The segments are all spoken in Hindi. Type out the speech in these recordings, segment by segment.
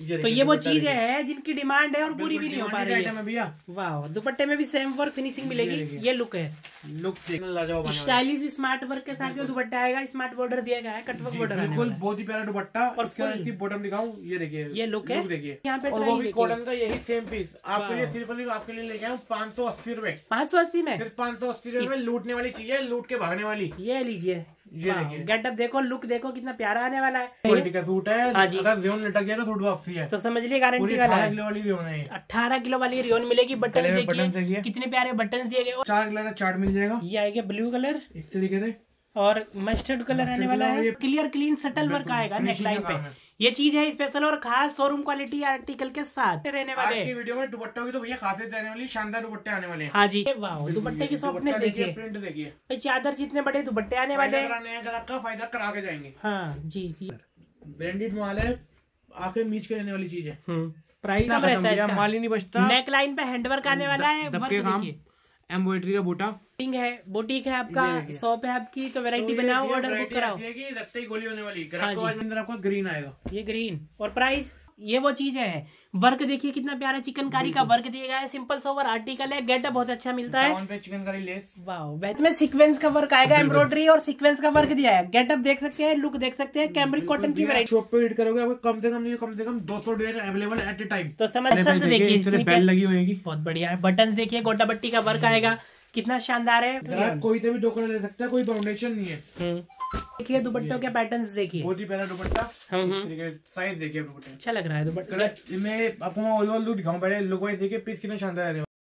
तो ये वो चीजें है जिनकी डिमांड है और पूरी भी नहीं हो पा रही है भैया। वाह, दुपट्टे में भी सेम वर्क फिनिशिंग मिलेगी। ये लुक है, लुक स्टाइलिश स्मार्ट वर्क के साथ जो दुपट्टा आएगा, स्मार्ट बॉर्डर दिया गया है, कटवर्क बॉर्डर बिल्कुल बहुत ही प्यारा दुपट्टा। और बॉटम दिखाऊं, ये देखिए ये लुक है, देखिए यहाँ पे और वो भी कॉटन का यही सेम पीस आपके लिए, सिर्फ आपके लिए लेके आऊँ 580 रुपए। 580 में, सिर्फ 580 रुपए में लूटने वाली चीज है, लूट के भागने वाली। ये लीजिए, गेटअप देखो, लुक देखो कितना प्यारा आने वाला है। क्वालिटी का सूट है, अगर रियोन लटक गया तो सूट वापसी है, तो समझ लिए गारंटी वाला है। 18 किलो वाली रियोन है, 18 किलो वाली रियोन मिलेगी। बटन देखिए कितने प्यारे बटन दिए गए। 4 कलर का चार्ट मिल जाएगा। ये आएगा ब्लू कलर इस तरीके से और मस्टर्ड कलर आने वाला है। क्लियर क्लीन सटल वर्क आएगा नेकलाइन पे। ये चीज है स्पेशल और खास शोरूम क्वालिटी आर्टिकल के साथ रहने वाले। आज की वीडियो में दुपट्टों की तो भैया खासियत रहने वाली, शानदार दुपट्टे आने वाले हैं। हाँ जी, वाह, दुपट्टे की सॉफ्टनेस देखिए, प्रिंट देखिए भाई, चादर जितने बड़े दुपट्टे आने वाले हैं, का फायदा करा के जाएंगे। हाँ जी जी, ब्रांडेड माल है, आके मीच के रहने वाली चीज है। प्राइस कम रहता है इसका, माल ही नहीं बचता। नेकलाइन पे हैंडवर्क आने वाला है, एम्ब्रॉयडरी का बूटा है, बुटीक है आपका, शॉप है आपकी, तो वैरायटी बनाओ, ऑर्डर बुक कराओ। रखते ही गोली होने वाली। अंदर आपको ग्रीन आएगा, ये ग्रीन। और प्राइस, ये वो चीज है, वर्क देखिए कितना प्यारा चिकनकारी का वर्क दिया गया है, सिंपल सोवर आर्टिकल है, गेटअप बहुत अच्छा मिलता है। पे चिकनकारी लेस, वाह, इसमें सीक्वेंस का वर्क आएगा, एम्ब्रॉयडरी और सीक्वेंस का वर्क दिया है। गेटअप देख सकते हैं, लुक देख सकते हैं, कैमरिक कॉटन की वैरायटी। शॉप पे विजिट करोगे आपको कम से कम 200 design available at a time. तो समझ देखिए, बेल लगी होगी, बहुत बढ़िया है। बटन देखिए, गोटा बट्टी का वर्क आएगा, कितना शानदार है। कोई से भी 2 कलर ले सकता है, कोई फाउंडेशन नहीं है। देखिए दुपट्टों के पैटर्न्स देखिए, बहुत ही प्यारा दुपट्टा। साइज देखिए दुपट्टे, अच्छा लग रहा है दुपट्टा। मैं आपको ऑल ओवर लुक दिखाऊं, पहले लुक वाइज देखिए, पीस कितना शानदार है।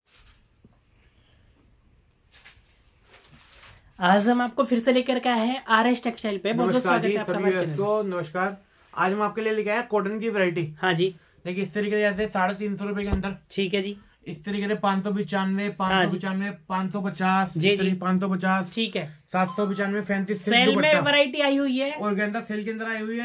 आज हम आपको फिर से लेकर के आए हैं RS टेक्सटाइल पे। बहुत बहुत स्वागत है आपका। नमस्कार, आज हम आपके लिए लेके आए कॉटन की वैरायटी। हाँ जी, देखिए इस तरीके से 350 रुपए के अंदर। ठीक है जी। इस तरीके से 595, 595, 550, जी जी, 550, ठीक है। 795 35 सेल में वैरायटी आई हुई है, और गेंदा सेल के अंदर आई हुई है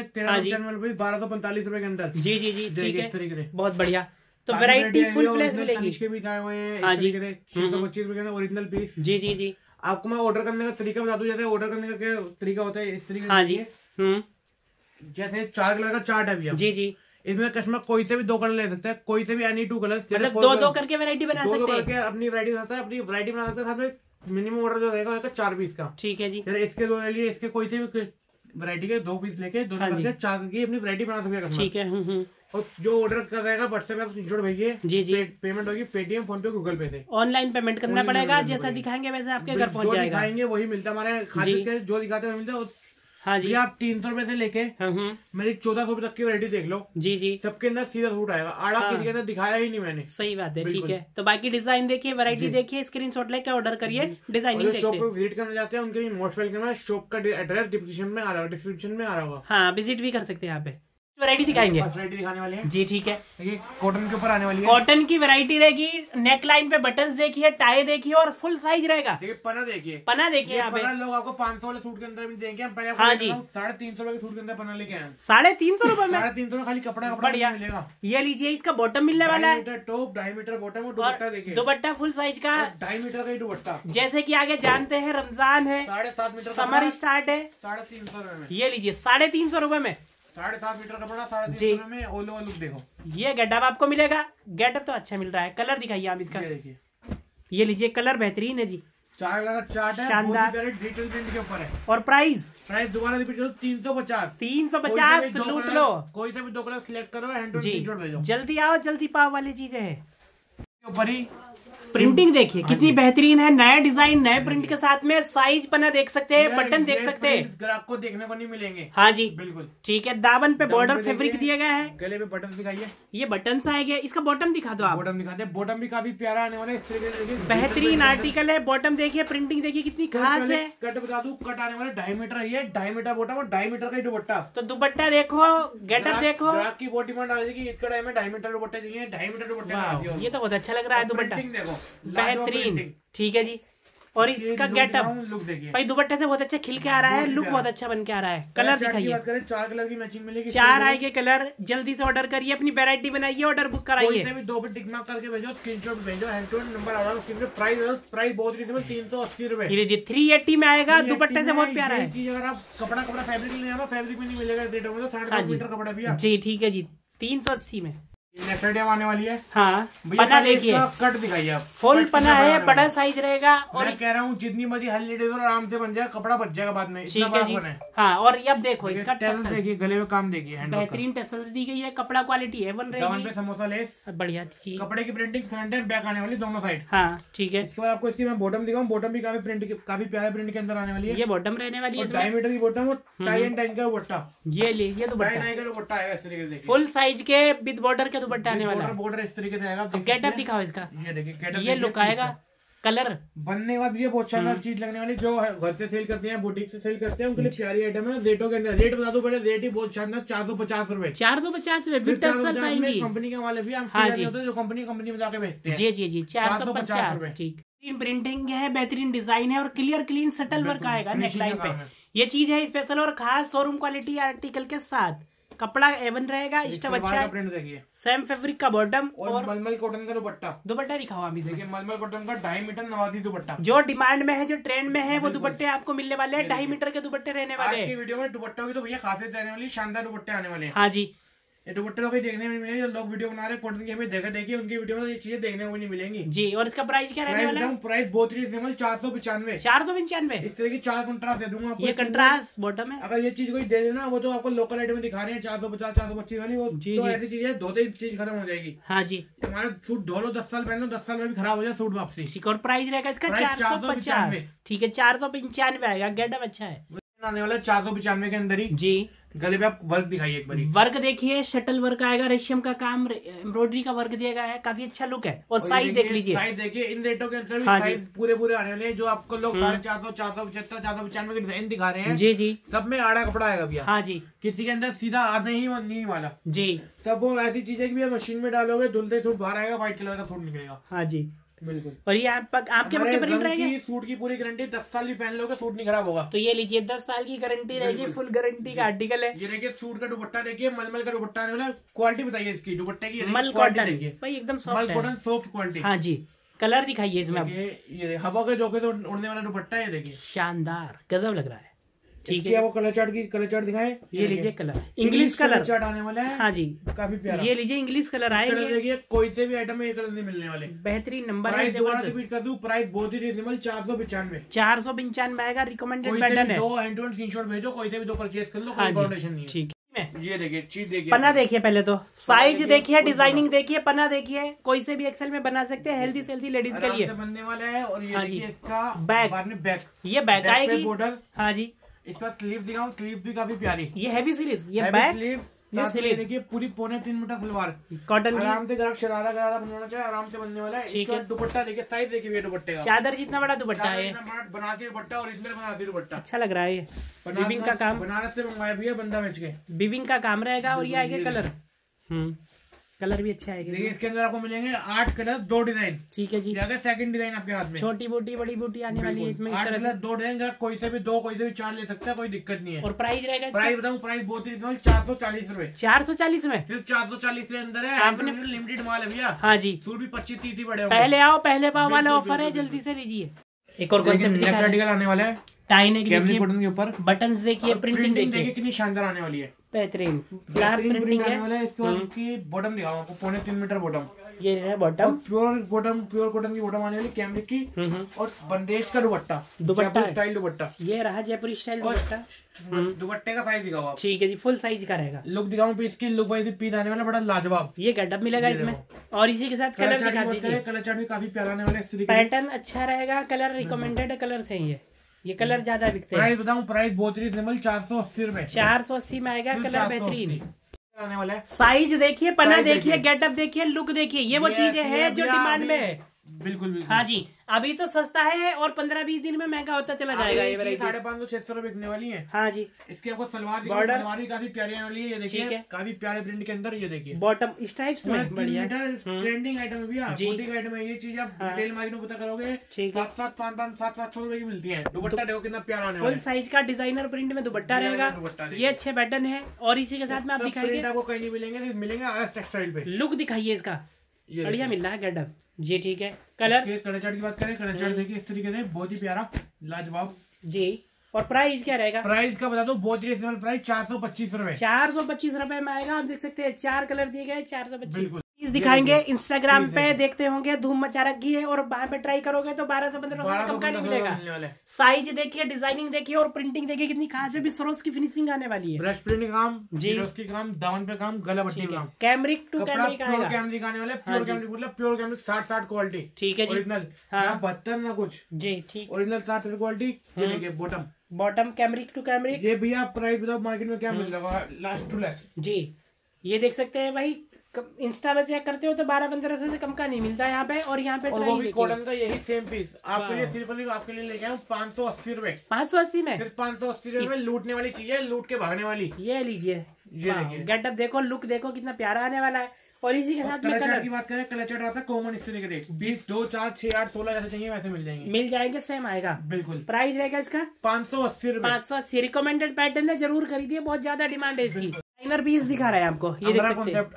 1395 रुपए के अंदर। जी जी जी, ठीक है, इस तरीके से बहुत बढ़िया। तो वैरायटी फुल फ्लेश मिलेगी। इसके भी आए हुए हैं, हाँ जी, 625 रुपए के ओरिजिनल पीस। जी जी जी, आपको मैं ऑर्डर करने का तरीका बता दूं, जैसे ऑर्डर करने का क्या तरीका होता है, इस तरीके से। हाँ जी, जैसे 4 कलर का चार्ट है भैया। जी जी, इसमें कस्टमर कोई से भी 2 कलर ले सकता है, कोई से भी एनी 2 कलर, मतलब 2 करके वैरायटी बना सकते हैं। करके अपनी वैरायटी बनाता है, अपनी वैरायटी बना सकते हैं। साथ में मिनिमम ऑर्डर जो रहेगा 4 पीस का। ठीक है जी। इसके 2 ले लिए, इसके कोई से भी वैरायटी के 2 पीस लेके 2 करके 4 की अपनी वैरायटी बना सकते हैं। ठीक है। और जो ऑर्डर कर रहेगा व्हाट्सएप में स्क्रीनशॉट भेजिए। जी जी, पेमेंट होगी Paytm, PhonePe, Google Pay से। ऑनलाइन पेमेंट करना पड़ेगा, जैसा दिखाएंगे वैसे आपके घर पहुंच जाएगा। दिखाएंगे वही मिलता है हमारे खासियत के, जो दिखाते हैं मिलता है। हाँ जी, आप 300 रुपए से लेके मेरी 1400 रुपए तक की वैरायटी देख लो। जी जी, सबके अंदर सीधा सूट आएगा। आड़ा किसी के अंदर दिखाया ही नहीं मैंने। सही बात है, ठीक है। तो बाकी डिजाइन देखिए, वैरायटी देखिए, स्क्रीनशॉट लेके ऑर्डर करिए, डिजाइनिंग देखिए। शॉप पे विजिट करना चाहते हैं उनके लिए मोस्ट वेलकम है। शॉप का एड्रेस डिस्क्रिप्शन में आ रहा होगा। हाँ, विजिट भी कर सकते हैं यहाँ पे। वैरायटी दिखाएंगे, वैरायटी दिखाने वाले हैं जी, ठीक है। देखिए कॉटन के ऊपर आने वाली है, कॉटन की वैरायटी रहेगी। नेक लाइन पे बटन्स देखिए, टाई देखिए, और फुल साइज रहेगा। देखिए पना देखिए, पना देखिए यहाँ पे। लोग आपको 500 वाले सूट के अंदर भी देंगे, हम पहले। हाँ जी, 350 रुपए के सूट के अंदर पना लेके आए। 350 रुपए में 350 में खाली कपड़ा बढ़िया मिलेगा। ये लीजिए, इसका बॉटम मिलने वाला है, टॉप 2.5 मीटर बॉटम, और दुपट्टा देखिए, दुपट्टा फुल साइज का 2.5 मीटर का ही दुपट्टा। जैसे की आगे जानते हैं रमजान है, 7.5 मीटर, समर स्टार्ट है, 350 रुपए में। ये लीजिए 350 रुपए में 7.5 मीटर कपड़ा, 350 में। ऑल ओवर लुक देखो, ये गेटअप आपको मिलेगा। गेटअप तो अच्छा मिल रहा है। कलर दिखाइए आप इसका, देखिए, ये लीजिए, कलर बेहतरीन है जी। 4 कलर चार्ट है, शानदार, डिजिटल प्रिंट के ऊपर है। और प्राइस दोबारा रिपीट करो, 350 लूट लो। कोई से भी 2 कलर सिलेक्ट करो, हैंड टू हैंड भेजो। जल्दी आओ, जल्दी पाओ वाली चीजें है। ऊपर ही प्रिंटिंग देखिए कितनी बेहतरीन है, नया डिजाइन, नए प्रिंट के साथ में। साइज पना देख सकते हैं, बटन देख सकते हैं, ग्राहक को देखने को नहीं मिलेंगे। हाँ जी बिल्कुल, ठीक है। दामन पे बॉर्डर फैब्रिक दिया गया है, गले पे बटन दिखाइए, ये बटन आएंगे। इसका बॉटम दिखा दो आप, बॉटम दिखाते हैं। बॉटम भी काफी प्यारा आने वाला है, बेहतरीन आर्टिकल है। बॉटम देखिए, प्रिंटिंग देखिए कितनी खास है। कट बता दूं, कट आने वाला 2.5 मीटर है, 2.5 मीटर बॉटम और 2.5 मीटर का दुपट्टा। तो दुपट्टा देखो, गेटअप देखो, ग्राहक की बहुत डिमांड आ रही है कि इस कड़ाई में 2.5 मीटर दुपट्टे चाहिए, 2.5 मीटर दुपट्टे। ये तो बहुत अच्छा लग रहा है दुपट्टा, देखो बेहतरीन, ठीक है जी। और इसका गेटअप भाई दुपट्टे से बहुत अच्छा खिल के आ रहा है, लुक बहुत अच्छा बन के आ रहा है। कलर दिखाइए, 4 कलर की मैचिंग मिलेगी, 4 आएंगे कलर। जल्दी से ऑर्डर करिए, अपनी वैरायटी बनाइए, ऑर्डर बुक कराइए। 2 पे टिक मार्क करके भेजो, स्क्रीनशॉट भेजो, हैंड टू हैंड नंबर आ रहा है। प्राइस बहुत रीजनेबल, 380 रुपए। 380 में आएगा, दुपट्टे से बहुत प्यारा है चीज। अगर आप कपड़ा फैब्रिक लेने आओ, फैब्रिक में नहीं मिलेगा, 3.5 मीटर कपड़ा भी। जी ठीक है जी, 380 में नेक्स्ट आइटम आने वाली है। हाँ, पना देखिए, कट दिखाइए आप, फुल पना है, बड़ा साइज रहेगा। और मैं कह रहा हूँ जितनी मर्जी हल्दी दे दो आराम से बन जाएगा, कपड़ा बच जाएगा बाद में। ठीक है जी। हाँ, और अब देखो इसका टेसल देखिए, गले में काम देखिए, बेहतरीन टेसल्स दी गई है, कपड़ा क्वालिटी है बन रही है। समोसा लेस बढ़िया चीज, कपड़े की प्रिंटिंग फ्रंट एंड बैक आने वाली दोनों साइड। हाँ ठीक है। इसके बाद आपको इसकी मैं बॉटम दिखाऊं, बॉटम भी काफी प्रिंट, काफी प्यारे प्रिंट के अंदर आने वाली है। ये बॉटम रहने वाली है, 2.5 मीटर की बॉटम और टाई एंड टाई का दुपट्टा। ये दुपट्टा आएगा इस तरीके से, फुल साइज के विद बॉर्डर के दुपट्टा आने वाला है। बॉर्डर इस तरीके से आएगा। गेटअप दिखाओ इसका, ये देखिए गेटअप, ये लुक आएगा। कलर बनने के बाद ये बहुत शानदार चीज लगने वाली, जो घर से सेल करते हैं, बुटीक से सेल करते हैं, उनके लिए प्यारी आइटम है। रेटों के अंदर रेट बता दो पहले, रेट ही बहुत शानदार, 450 रुपए। 450 में कंपनी के वाले भी हाँ जी, जो कंपनी में जाके बेचते हैं। जी 450। ठीक, प्रिंटिंग है, बेहतरीन डिजाइन है और क्लियर क्लीन सटल वर्क आएगा नेकलाइन पे। ये चीज है स्पेशल और खास शोरूम क्वालिटी आर्टिकल के साथ। कपड़ा एवन रहेगा, स्टफ अच्छा है, प्रिंट देखिए, सेम फैब्रिक का बॉटम और मलमल कॉटन का दुपट्टा दिखाओ अभी। देखिए मलमल कॉटन का 2.5 मीटर नवादी दुपट्टा, जो डिमांड में है, जो ट्रेंड में है, वो दुपट्टे आपको मिलने वाले हैं। 2.5 मीटर के दुपट्टे रहने वाले हैं। आज की वीडियो में दुपट्टों की तो भैया खासियत रहने वाली, शानदार दुपट्टे आने वाले हैं। हाँ जी, ये दुपट्टे लोग देखने में मिलेंगे, जो लोग वीडियो बना रहे हैं कॉटन की, हमें देखिए उनकी वीडियो में ये चीजें देखने को नहीं मिलेंगी जी। और इसका प्राइस क्या रहने वाला है? प्राइस बहुत रीजनेबल, 495। 495 इस तरह की 4 कंट्रास्ट दे दूंगा आपको। ये कंट्रास्ट बॉटम है। अगर ये चीज कोई दे देना, वो जो आपको लोकल आइटम में दिखा रहे हैं 450 425 वाली, वो तो ऐसी चीज है 2-3 चीज खत्म हो जाएगी। हाँ जी, हमारा सूट धो लो 10 साल पहन लो, 10 साल में भी खराब हो जाए सूट वापसी। ठीक, और प्राइस रहेगा इसका 450। ठीक है, 495 आएगा। गेटअप अच्छा है आने वाला 495 के अंदर ही जी। गले पे आप वर्क दिखाइए एक बार। वर्क देखिए, शटल वर्क आएगा, रेशम का काम, एम्ब्रॉयडरी का वर्क दिया गया है, काफी अच्छा लुक है। और साइज देख लीजिए, साइज देखिए, इन रेटों के अंदर हाँ साइज पूरे आने वाले हैं, जो आपको लोग 450, 475, 495 के डिजाइन दिखा रहे हैं। जी सब में आड़ा कपड़ा आएगा भैया। हाँ जी, किसी के अंदर सीधा आने ही नहीं वाला जी। सब वो ऐसी चीजें कि मशीन में डालोगे, धुलते सूट बाहर आएगा, व्हाइट कलर का सूट निकलेगा। हाँ जी, बिल्कुल। और ये आपके पक्के प्रिंट रहेंगे। सूट की पूरी गारंटी, 10 साल भी पहन लोगे सूट नहीं खराब होगा। तो ये लीजिए, 10 साल की गारंटी रहेगी, फुल गारंटी का आर्टिकल है। ये देखिए सूट का दुपट्टा देखिए, मलमल का दुपट्टा आने वाला। क्वालिटी बताइए इसकी दुपट्टे की। मल कॉटन भाई, एकदम मल कॉटन सॉफ्ट क्वालिटी। हाँ जी, कलर दिखाइए इसमें। ये हवा के झोंके तो उड़ने वाला दुपट्टा है, देखिए शानदार, गजब लग रहा है। ठीक है, वो कलर चार्ट दिखाए। ये लीजिए कलर, इंग्लिश कलर चार्ट आने वाला है। हाँ जी, काफी प्यारा। ये लीजिए, इंग्लिश कलर आएंगे। देखिए कोई से भी आइटम में ये कलर नहीं मिलने वाले। बेहतरीन नंबर है। प्राइस दोबारा रिपीट कर दूं, प्राइस बहुत ही रीजनेबल, 495। 495 आएगा, रिकमेंडेड पैटर्न है। 2 हैंड टू हैंड स्क्रीनशॉट भेजो, कोई से भी 2 परचेज कर लो, कोई फाउंडेशन नहीं है। ठीक है, ये देखिए चीज देखिए, पन्ना देखिए पहले तो, साइज देखिए, डिजाइनिंग देखिए, पन्ना देखिए, कोई से भी एक्सेल में बना सकते हैं, हेल्दी सेल्दी लेडीज के लिए बनने वाला है। और ये देखिए इसका बैक, ये बैक आएगी बॉर्डर। हाँ जी, इस पर स्लीव दिखाऊं, स्लीव भी काफी प्यारी, ये हैवी स्लीव, ये बैक स्लीव, ये स्लीव देखिए पूरी 3.25 मीटर सलवार, कॉटन आराम से ग्राहक शरारा बनवाना चाहे आराम से बनने वाला है। ठीक है, दुपट्टा देखिए, साइज देखिए दुपट्टे का, चादर जितना बड़ा दुपट्टा है, बनाती दुपट्टा और इसमें बनाती दुपट्टा। अच्छा लग रहा है। ये बीविंग का काम, बनारस से मंगवाया भी है बंदा बेच के, बीविंग का काम रहेगा। और ये आएगा कलर, कलर भी अच्छा आएगा। देखिए इसके अंदर आपको मिलेंगे 8 कलर 2 डिजाइन। ठीक है जी, सेकंड डिजाइन आपके हाथ में, छोटी बूटी बड़ी बूटी आने वाली है इसमें। 8 कलर 2 डिजाइन, कोई से भी 2 कोई से भी 4 ले सकता है, कोई दिक्कत नहीं है। और प्राइस रहेगा, प्राइस बताऊं, प्राइस बहुत ही 440 रुपए। 440 में, सिर्फ 440 के अंदर है। आपने लिमिटेड माल है भैया। हाँ जी, सूट भी 25-30 ही बड़े। पहले आओ पहले पाओ वाला ऑफर है, जल्दी से लीजिए। एक और आर्टिकल आने वाला है, टाई नेक के ऊपर बटन्स देखिए, प्रिंटिंग देखिए कितनी शानदार आने वाली है, बेहतरीन फ्लावर प्रिंटिंग आने वाला है। इसके बाद इसकी बॉटम दिखाऊं आपको, 3.25 मीटर बॉटम। ये है बॉटम, प्योर कॉटन की बॉटम आने वाली, कैमरिक की। और बंदेज का दुपट्टा स्टाइल दुपट्टा, ये रहा जयपुरी स्टाइल दुपट्टा। दुपट्टे का साइज दिखाओ आप। ठीक है जी, फुल साइज का रहेगा। लुक दिखाऊं पीस की, लुक वाइज पीस आने वाला बड़ा लाजवाब। ये गेटअप मिलेगा इसमें, और इसी के साथ कलर दिखा दीजिए। कलर चार्ट भी काफी प्यारा आने वाला है, पैटर्न अच्छा रहेगा, कलर रिकमेंडेड कलर से ही है। ये कलर ज्यादा बिकते हैं। प्राइस बताऊं, प्राइस बहुत रीजनेबल, 480 रुपए। 480 में आएगा, कलर बेहतरीन आने वाला है। साइज देखिए, पन्ना देखिए, गेटअप देखिए, लुक देखिए, ये वो चीजें है जो डिमांड में है। बिल्कुल। हाँ जी, अभी तो सस्ता है और 15-20 दिन में महंगा होता चला जाएगा। ये 550-600 रुपए बिकने वाली है। हाँ जी, इसकी आपको सलवार भी काफी प्यारी आने वाली है। ये देखिए काफी प्यारे प्रिंट के अंदर, ये देखिए बॉटम स्ट्राइप्स में बढ़िया ट्रेंडिंग आइटम है भैया, बुटीक आइटम है। ये चीज आप रिटेल मार्केट में पता करोगे 700-500 रुपए की मिलती है। दुपट्टा देखो कितना प्यारा आने वाला है, फुल साइज का डिजाइनर प्रिंट में दुपट्टा रहेगा। ये अच्छे पैटर्न है, और इसी के साथ में आप दिखाइए, आपको कहीं नहीं मिलेंगे, मिलेंगे आरएस टेक्सटाइल पे। लुक दिखाइए इसका, बढ़िया मिल रहा है गेटअप जी। ठीक है, कलर चार्ट की बात करें, कलर चार्ट देखिए इस तरीके से, बहुत ही प्यारा लाजवाब जी। और प्राइस क्या रहेगा? प्राइस का बता दो, बहुत रीजनेबल प्राइस, 425 रुपए। 425 रुपए में आएगा। आप देख सकते हैं 4 कलर दिए गए, 425 दिखाएंगे। इंस्टाग्राम पे देखते होंगे धूम मचा रखी है, और वहाँ पे ट्राई करोगे तो 1200-1500 कम का नहीं मिलेगा। साइज देखिए, डिजाइनिंग देखिए और प्रिंटिंग देखिए कितनी खास है। भी सरोस की फिनिशिंग आने वाली है। ब्रश प्रिंटिंग काम जी, की काम, दामन पे काम, गला पट्टी काम। कैमरिक टू कैमरिक आएगा। कैमरिक आने वाले, प्योर कैमरिक मतलब प्योर कैमरिक 60 क्वालिटी। ठीक है, ओरिजिनल, ना 72 ना कुछ जी। ठीक, original 60 quality. Bottom cambric to cambric. ये भैया प्राइस बताओ मार्केट में क्या मिल जाएगा लास्ट टू लेस जी। ये देख सकते हैं भाई, इंस्टा पे चेक करते हो तो 1200-1500 से कम का नहीं मिलता यहाँ पे। और यहाँ पे और वो भी कॉटन का यही सेम पीस आपके लिए, सिर्फ आपके लिए लेके आऊँ 580 रुपए। 580 में? सिर्फ 580 रुपए में लूटने वाली चीज है, लूट के भागने वाली। ये लीजिए, ये देखिए गेटअप देखो, लुक देखो कितना प्यारा आने वाला है। और इसी के साथ में कलर की बात करें, कलर चार्ट आता है कॉमन इस तरीके से 20, 2, 4, 6, 8, 16 जैसे चाहिए वैसे मिल जाएंगे, सेम आएगा बिल्कुल। प्राइस रहेगा इसका 580 रुपए। 580 रिकमेंडेड पैटर्न है, जरूर खरीदिए, बहुत ज्यादा डिमांड है इसकी। डिजाइनर पीस दिखा रहा है आपको, ये देख सकते हैं।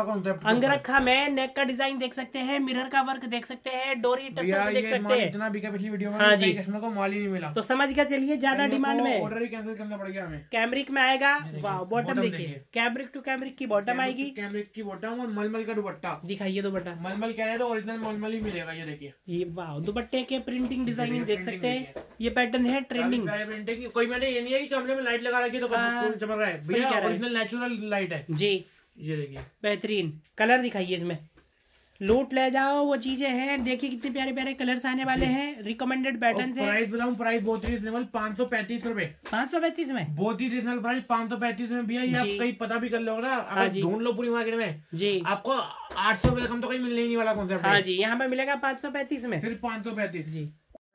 अंगरखा में नेक का डिजाइन देख सकते हैं, मिरर का वर्क देख सकते हैं, डोरी टसल्स देख सकते हैं। इतना बिका पिछली वीडियो में, हाँ जी, कस्टमर को माल ही नहीं मिला, तो समझ के चलिए ज्यादा डिमांड में ऑर्डर ही कैंसिल करना पड़ गया हमें। कैमरिक में आएगा। वाह, बॉटम देखिए, कैमरिक टू कैमरिक की बॉटम आएगी। कैमरिक की बॉटम और मलमल का दुपट्टा दिखाइए। दुपट्टा मलमल कह रहे हैं तो ओरिजिनल मलमल ही मिलेगा। ये देखिए, ये वाह, दुपट्टे के प्रिंटिंग डिजाइनिंग देख सकते हैं। ये पैटर्न है ट्रेंडिंग प्रिंटिंग। कोई मैंने ये नहीं है कि कमरे में लाइट लगा रखी है तो चमक रहा है भैया, ओरिजिनल नेचुरल लाइट है जी। ये देखिए बेहतरीन कलर दिखाइए इसमें, लूट ले जाओ वो चीजें हैं। देखिए कितने प्यारे प्यारे कलर्स आने वाले हैं, रिकमेंडेड पैटर्न है। प्राइस बताऊं, प्राइस बहुत ही रीजनेबल, 535 रुपए। 535 में बहुत ही रीजनेबल प्राइस, 535 में भैया। ये आप कहीं पता भी कर लो ना, अगर ढूंढ लो पूरी मार्केट में जी, आपको 800 रुपए कम तो कहीं मिलने ही नहीं वाला कॉन्सेप्ट। हाँ जी, यहाँ पे मिलेगा 535 में, सिर्फ 535 जी।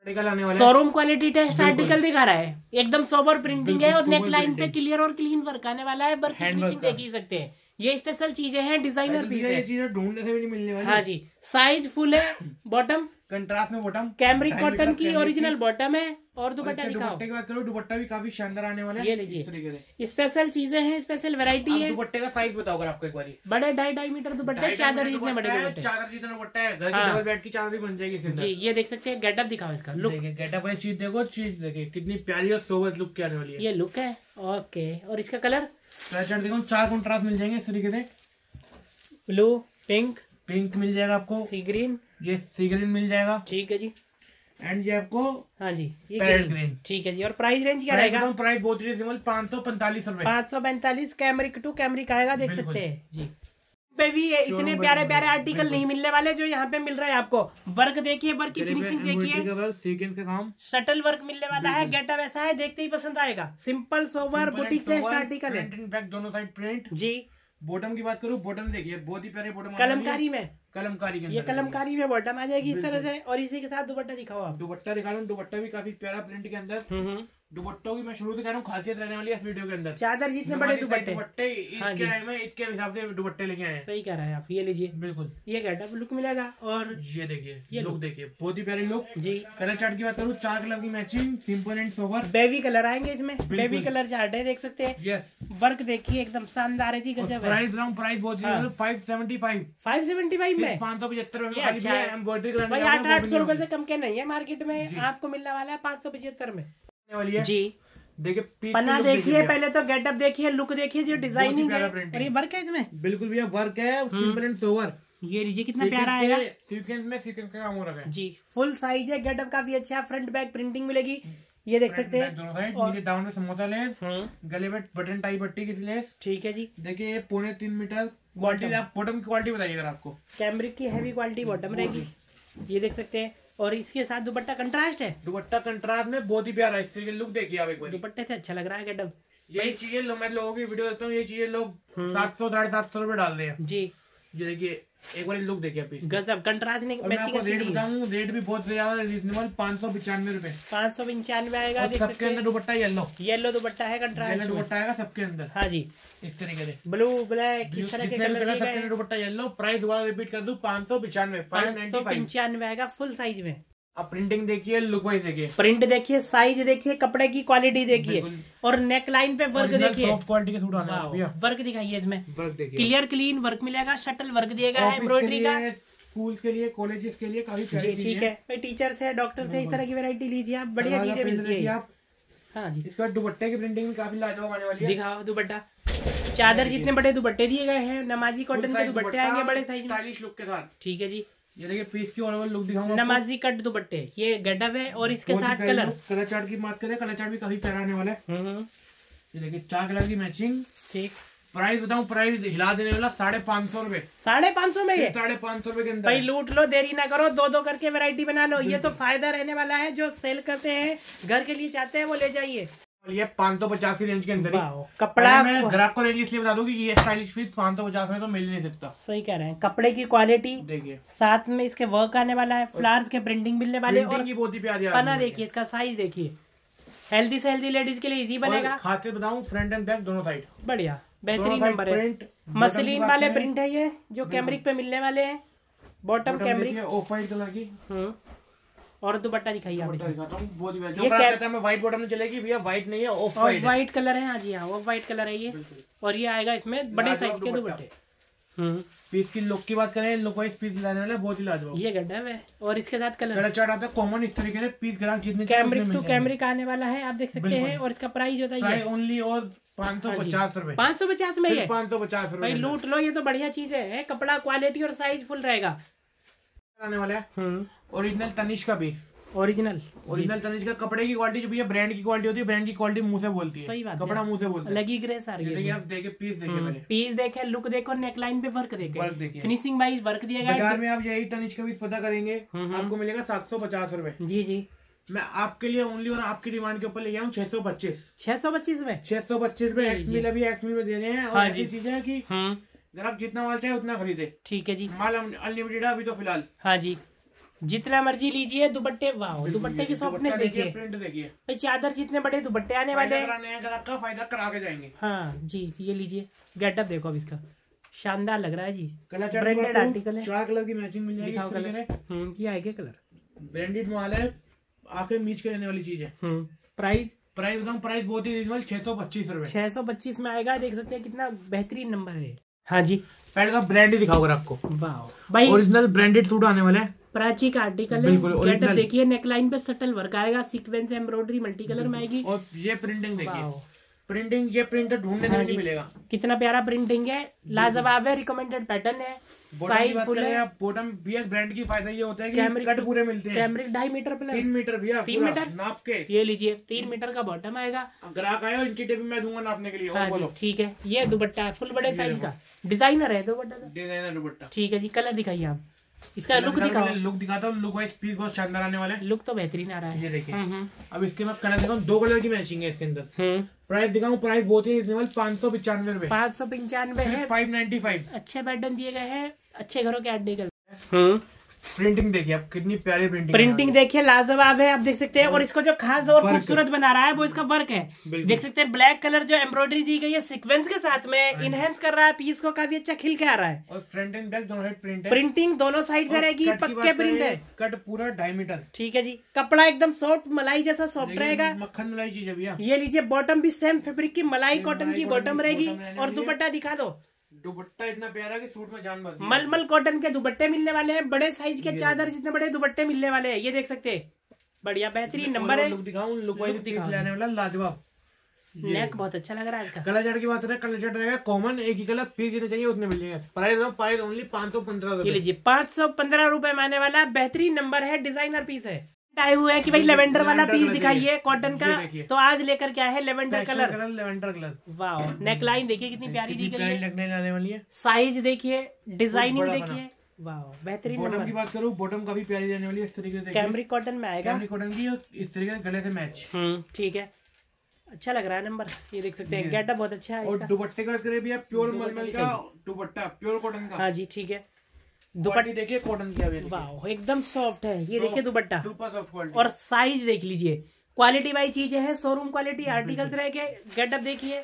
शोरूम क्वालिटी टेस्ट आर्टिकल दिखा रहा है, एकदम सोबर प्रिंटिंग है और नेक लाइन पे क्लियर और क्लीन वर्क आने वाला है। वर्क फिनिशिंग देख ही सकते हैं। ये स्पेशल चीजें हैं, डिजाइनर पीस है, ये चीजें ढूंढने से भी नहीं मिलने वाली। हाँ जी, साइज फुल है, बॉटम कंट्रास्ट में, बॉटम कैमरिक कॉटन की ओरिजिनल बॉटम है। और दुपट्टा दिखाओ। दुपट्टे की बात करो, दुपट्टा भी काफी शानदार आने वाला है। ये लीजिए, स्पेशल चीजें हैं, स्पेशल वैरायटी है। दुपट्टे का साइज बताओ अगर आपको एक बार। बड़े 2.5 मीटर दुपट्टे, चादर जितने बड़े दुपट्टे, चादर जितना दुपट्टा है, घर की डबल बेड की चादर भी बन जाएगी जी। ये देख सकते हैं, गेटअप दिखाओ इसका, लुक गेटअप है, चीज देखो, चीज देखिए कितनी प्यारी और सोबर लुक की आने वाली है। ये लुक है ओके। और इसका कलर देखो, 4 कॉन्ट्रास्ट मिल जाएंगे इस तरीके से, ब्लू, पिंक मिल जाएगा आपको, सी ग्रीन, ये सी ग्रीन मिल जाएगा, ठीक है जी। एंड ये आपको हाँ जी, ये पैरेट ग्रीन, ठीक है जी। और प्राइस रेंज क्या रहेगा? प्राइस बहुत रीजनेबल, 545 रुपए। 545 कैमरिक टू कैमरिक आएगा, देख सकते हैं जी। पे भी इतने प्यारे प्यारे आर्टिकल नहीं मिलने वाले जो यहाँ पे मिल रहा है आपको। वर्क देखिए, वर्क की फिनिशिंग देखिए, सीक्वेंस का काम, शटल वर्क मिलने वाला है। गेटअप ऐसा है, देखते ही पसंद आएगा। Simple sober boutique taste article है, दोनों साइड प्रिंट जी। बॉटम की बात करूँ, बॉटम देखिए बहुत ही प्यारे बॉटम, कलमकारी में, कलमकारी ये कलमकारी में बॉटम आ जाएगी इस तरह से। और इसी के साथ दुपट्टा दिखाओ आप। दुपट्टा दिखा रहा हूँ, दुपट्टा भी काफी प्यारा प्रिंट के अंदर। दुपट्टों की मैं शुरू से कह रहा हूँ, खासियत रहने वाली है इस वीडियो के अंदर। चादर जितने बड़े दुपट्टे इसके टाइम में इसके हिसाब से दुपट्टे लेके आए हैं। सही कह रहा है आप, ये लीजिए बिल्कुल, ये गेटअप लुक मिलेगा। और ये देखिए, ये लुक देखिए, बहुत ही प्यारी लुक जी। कलर चार्ट की बात करूँ, 4 कलर की matching, simple and sober, baby colour आएंगे इसमें, बेबी कलर चार्ट है, देख सकते हैं। यस, वर्क देखिए एकदम शानदार है जी, गजब है। प्राइस बहुत 575 में 575 एम्ब्रॉयडरी कराने भाई, 800 रुपए से कम के नहीं है मार्केट में, आपको मिलने वाला है 575 में वाली है जी। देखिए पन्ना देखिए, पहले तो गेटअप देखिए, लुक देखिए, जो डिजाइनिंग है। और ये वर्क है इसमें, बिल्कुल भैया वर्क है, सिंपल एंड सोबर। ये लीजिए कितना प्यारा आएगा, सीक्वेंस में सीक्वेंस का काम हो रहा है जी। फुल साइज है, गेटअप काफी अच्छा, फ्रंट बैक प्रिंटिंग मिलेगी, ये देख सकते हैं। दोनों साइड, नीचे दामन में समोसा लेस, गले में बटन टाई पट्टी की लेस, ठीक है जी। देखिए 3.25 मीटर क्वालिटी। आप बॉटम की क्वालिटी बताइए अगर आपको। कैमरिक की हैवी क्वालिटी बॉटम रहेगी, ये देख सकते हैं। और इसके साथ दुपट्टा कंट्रास्ट है, दुपट्टा कंट्रास्ट में बहुत ही प्यारा है। इसके लुक देखिए आप एक बार, दुपट्टे से अच्छा लग रहा है गेटअप। यही चीजें मैं लोगों की वीडियो देखता हूँ, ये चीजें लोग 700-750 रुपए डाल रहे हैं जी। ये देखिए एक बार लुक देखिए आप, गजब कंट्रास्ट नहीं। मैं आपको रेट बताऊं, रेट भी बहुत ज्यादा रीजनेबल, 595 रुपए। 595 आएगा। सबके अंदर दुपट्टा येलो दुपट्टा है, कंट्रास्ट दुपट्टा आएगा सबके अंदर। हाँ जी, इस तरीके से ब्लू ब्लैक इस तरह के कलर सबके अंदर दुपट्टा येलो। प्राइस दोबारा रिपीट कर दूं, 595 आएगा फुल साइज में। अब प्रिंटिंग देखिए, लुक वाइज देखिए, प्रिंट देखिए, साइज देखिए, कपड़े की क्वालिटी देखिए, और नेक लाइन पे वर्क देखिए, सॉफ्ट क्वालिटी के सूट आने वाले हैं। वर्क दिखाइए इसमें, वर्क देखिए, क्लियर क्लीन वर्क मिलेगा, शटल वर्क दिएगा है, एम्ब्रॉयडरी का। स्कूल के लिए, कॉलेजेस के लिए काफी प्यारी चीज है। ठीक है, टीचर्स है, डॉक्टर से, इस तरह की वैरायटी लीजिए आप, बढ़िया चीजें मिलती है। हाँ जी। इसके बाद दुपट्टे की प्रिंटिंग भी काफी लाजवाब आने वाली है। दिखाओ दुपट्टा, चादर जितने बड़े दुपट्टे दिए गए हैं, नमाजी कॉटन के दुपट्टे आएंगे बड़े साइज में, स्टाइलिश लुक के साथ। ठीक है जी। ये देखिए पीस की ओवरऑल लुक दिखाऊंगा, नमाजी कट दुपट्टे, ये गड्ढब है और इसके साथ कलर चार्ट की बात करें, कलर चार्ट भी काफी प्यारा आने वाला है। ये देखिए 4 कलर की मैचिंग। ठीक, प्राइस बताऊं, प्राइस हिला देने वाला 550 रुपए। 550 में, ये 550 रुपए के अंदर भाई लूट लो, देरी ना करो, 2 करके वैरायटी बना लो। ये तो फायदा रहने वाला है, जो सेल करते हैं घर के लिए चाहते हैं वो ले जाइए। ये 550 रेंज के अंदर कपड़ा, मैं ग्राहक को रेंज इसलिए बता दूं कि ये स्टाइलिश पीस 550 में तो मिल नहीं सकता। सही कह रहे हैं। कपड़े की क्वालिटी देखिए, साथ में इसके वर्क आने वाला है, फ्लावर्स के प्रिंटिंग मिलने वाले, और बहुत ही प्यारी पना देखिए, इसका साइज देखिए, हेल्दी से हेल्दी लेडीज के लिए इजी बनेगा। खाते बताऊं, फ्रंट एंड बैक दोनों साइड बढ़िया बेहतरीन नंबर है। मसलिन वाले प्रिंट है ये, जो कैमरिक पे मिलने वाले हैं। Bottom cambric off white colour की। और दुपट्टा दिखाइए आप। ये कहता है व्हाइट बॉटम में चलेगी भैया, व्हाइट नहीं है, ऑफ व्हाइट कलर है। हाँ जी हाँ, ऑफ व्हाइट कलर है ये। और ये आएगा इसमें बड़े साइज के दुपट्टे। पीस की लुक की बात करें, लुक वाइज पीस लाने वाला बहुत ही लाजवाब। ये गड्ढा है और इसके साथ कलर चार्ट आता है कॉमन इस तरीके से। पीस ग्राहक जितने कैमरिक टू कैमरिक आने वाला है, आप देख सकते हैं। और इसका प्राइस होता है ओनली और 550 रुपए। 550 में ये 550 रुपए। भाई लूट लो, ये तो बढ़िया चीज है। कपड़ा क्वालिटी और साइज फुल रहेगा। आने वाला है ओरिजिनल तनिष्क का पीस। ओरिजिनल तनिष्क का कपड़े की क्वालिटी जो भैया ब्रांड की क्वालिटी होती है, ब्रांड की क्वालिटी मुंह से बोलती है। सही बात, कपड़ा मुंह से बोलता है। लगी ग्रेस आ रही है। आप देखिए पीस देखिए, पहले पीस देखे, लुक देखो, नेकलाइन पे वर्क देखिए, फिनिशिंग वाइज वर्क दिया गया है। बाजार में आप यही तनिष्क का पीस पता करेंगे, आपको मिलेगा 750 रुपए। जी जी। मैं आपके लिए ओनली और आपकी डिमांड के ऊपर ले गया हूँ 625। 625 में 625 रुपए। एक्समिल अभी एक्समिल में दे रहे हैं। और ऐसी चीज है कि ग्राहक जितना माल चाहे उतना खरीदे। ठीक है जी, माल अनलिमिटेड है अभी तो फिलहाल। हाँ जी, जितना मर्जी लीजिए। दुपट्टे, वाह दुपट्टे की सॉफ्टनेस देखिए, प्रिंट देखिए भाई। चादर जितने बड़े दुपट्टे आने वाले हैं, ग्राहक का फायदा करा के जाएंगे। हाँ जी, ये लीजिए। गेटअप देखो अब इसका, शानदार लग रहा है जी। कलर ब्रांडेड आर्टिकल है, 4 कलर की मैचिंग मिल जाएगी। ये आएगा कलर, ब्रांडेड माल है, आके मीच के रहने वाली चीज है। प्राइस बताऊं, प्राइस बहुत ही रिजनेबल, 625 रुपए। 625 में आएगा। देख सकते हैं कितना बेहतरीन नंबर है। हाँ जी, पहले तो ब्रांड ही दिखाओ आपको। वाह भाई, ओरिजिनल ब्रांडेड सूट आने वाला है। प्राची का आर्टिकल है। गेटअप देखिए, नेकलाइन पे सटल वर्क आएगा, सीक्वेंस एम्ब्रॉयडरी मल्टी कलर में आएगी। और ये प्रिंटिंग देखिए, प्रिंटिंग ये प्रिंटर ढूंढने नहीं मिलेगा। कितना प्यारा प्रिंटिंग है, लाजवाब है। रिकमेंडेड पैटर्न है, साइज फुल है। बॉटम भी ब्रांड की फायदा ये होता है कि कट पूरे मिलते हैं। कैमरिक 2.5 मीटर प्लस 3 मीटर भैया, 3 मीटर नाप के। ये लीजिए, 3 मीटर का बॉटम आएगा। ग्राहक आया इंची टेप मैं दूंगा नापने के लिए। हाँ जी, ठीक है। ये दुपट्टा है फुल बड़े साइज का, डिजाइनर है दुपट्टा, डिजाइनर दुपट्टा। ठीक है जी। कलर दिखाइए आप, इसका लुक दिखाओ। लुक दिखाता हूँ, लुक वाइज पीस बहुत शानदार आने वाला है। लुक तो बेहतरीन आ रहा है। ये देखिए, अब इसके मैं कलर दिखाऊँ, 2 कलर की मैचिंग है इसके अंदर। प्राइस दिखाऊँ, प्राइस बहुत ही रिजनेबल, 595 रुपए। 595 है, 595। अच्छे पैटर्न दिए गए हैं, अच्छे घरों के आर्टिकल। प्रिंटिंग देखिए आप, कितनी प्यारी प्रिंटिंग देखिए, लाजवाब है। आप देख सकते हैं। और इसको जो खास और खूबसूरत बना रहा है वो इसका वर्क है। देख सकते हैं, ब्लैक कलर जो एम्ब्रॉयडरी दी गई है सीक्वेंस के साथ में, इनहेंस कर रहा है पीस को, काफी अच्छा खिल के आ रहा है। और फ्रंट एंड बैक दोनों साइड प्रिंट है। प्रिंटिंग दोनों साइड से रहेगी, पक्के प्रिंट है। कट पूरा 2.5 मीटर। ठीक है जी। कपड़ा एकदम सॉफ्ट, मलाई जैसा सॉफ्ट रहेगा, मक्खन मलाई चीज है भैया। ये लीजिए, बॉटम भी सेम फैब्रिक की मलाई कॉटन की बॉटम रहेगी। और दुपट्टा दिखा दो, दुपट्टा इतना प्यारा कि सूट में जान बसती है। मलमल कॉटन के दुपट्टे मिलने वाले हैं, बड़े साइज के चादर जितने बड़े दुपट्टे मिलने वाले हैं। ये देख सकते हैं, बढ़िया बेहतरीन नंबर है। लुक दिखाऊं, लुक वाइज दिखाने वाला लाजवाब। नेक बहुत अच्छा लग रहा है इसका। कलर चार्ट की बात करें, कलर चार्ट रहेगा कॉमन, एक ही कलर, पीस जितने चाहिए उतने मिल जाएंगे। प्राइस ओनली 515 रुपए। ये लीजिए, 515 रुपए में आने वाला बेहतरीन नंबर है, डिजाइनर पीस है। आए हुए है कि भाई लेवेंडर वाला पीस दिखाइए कॉटन का, तो आज लेकर क्या है, लेवेंडर कलर। लेवेंडर कलर, वाह। नेकलाइन देखिए कितनी प्यारी दी गई है, नेकलाइन आने वाली है। साइज देखिए, डिजाइनिंग देखिए, वाह बेहतरीन। बॉटम की बात करूँ, बॉटम काफी प्यारी रहने वाली है। इस तरीके से कैमरिक कॉटन में आएगा, कैमरिक कॉटन की, और इस तरीके से गले से मैच। ठीक है, अच्छा लग रहा है नंबर। ये देख सकते हैं, गेटअप बहुत अच्छा है। और दुपट्टे का करें भी आप, प्योर मलमल का दुपट्टा, प्योर कॉटन का। हाँ जी, ठीक है। दुपट्टे देखिए कॉटन की, वाह एकदम सॉफ्ट है। ये देखिए दुपट्टा, सुपर सॉफ्ट क्वालिटी। और साइज देख लीजिए, क्वालिटी वाली चीजें हैं, शोरूम क्वालिटी आर्टिकल्स रहेंगे। गेटअप देखिए,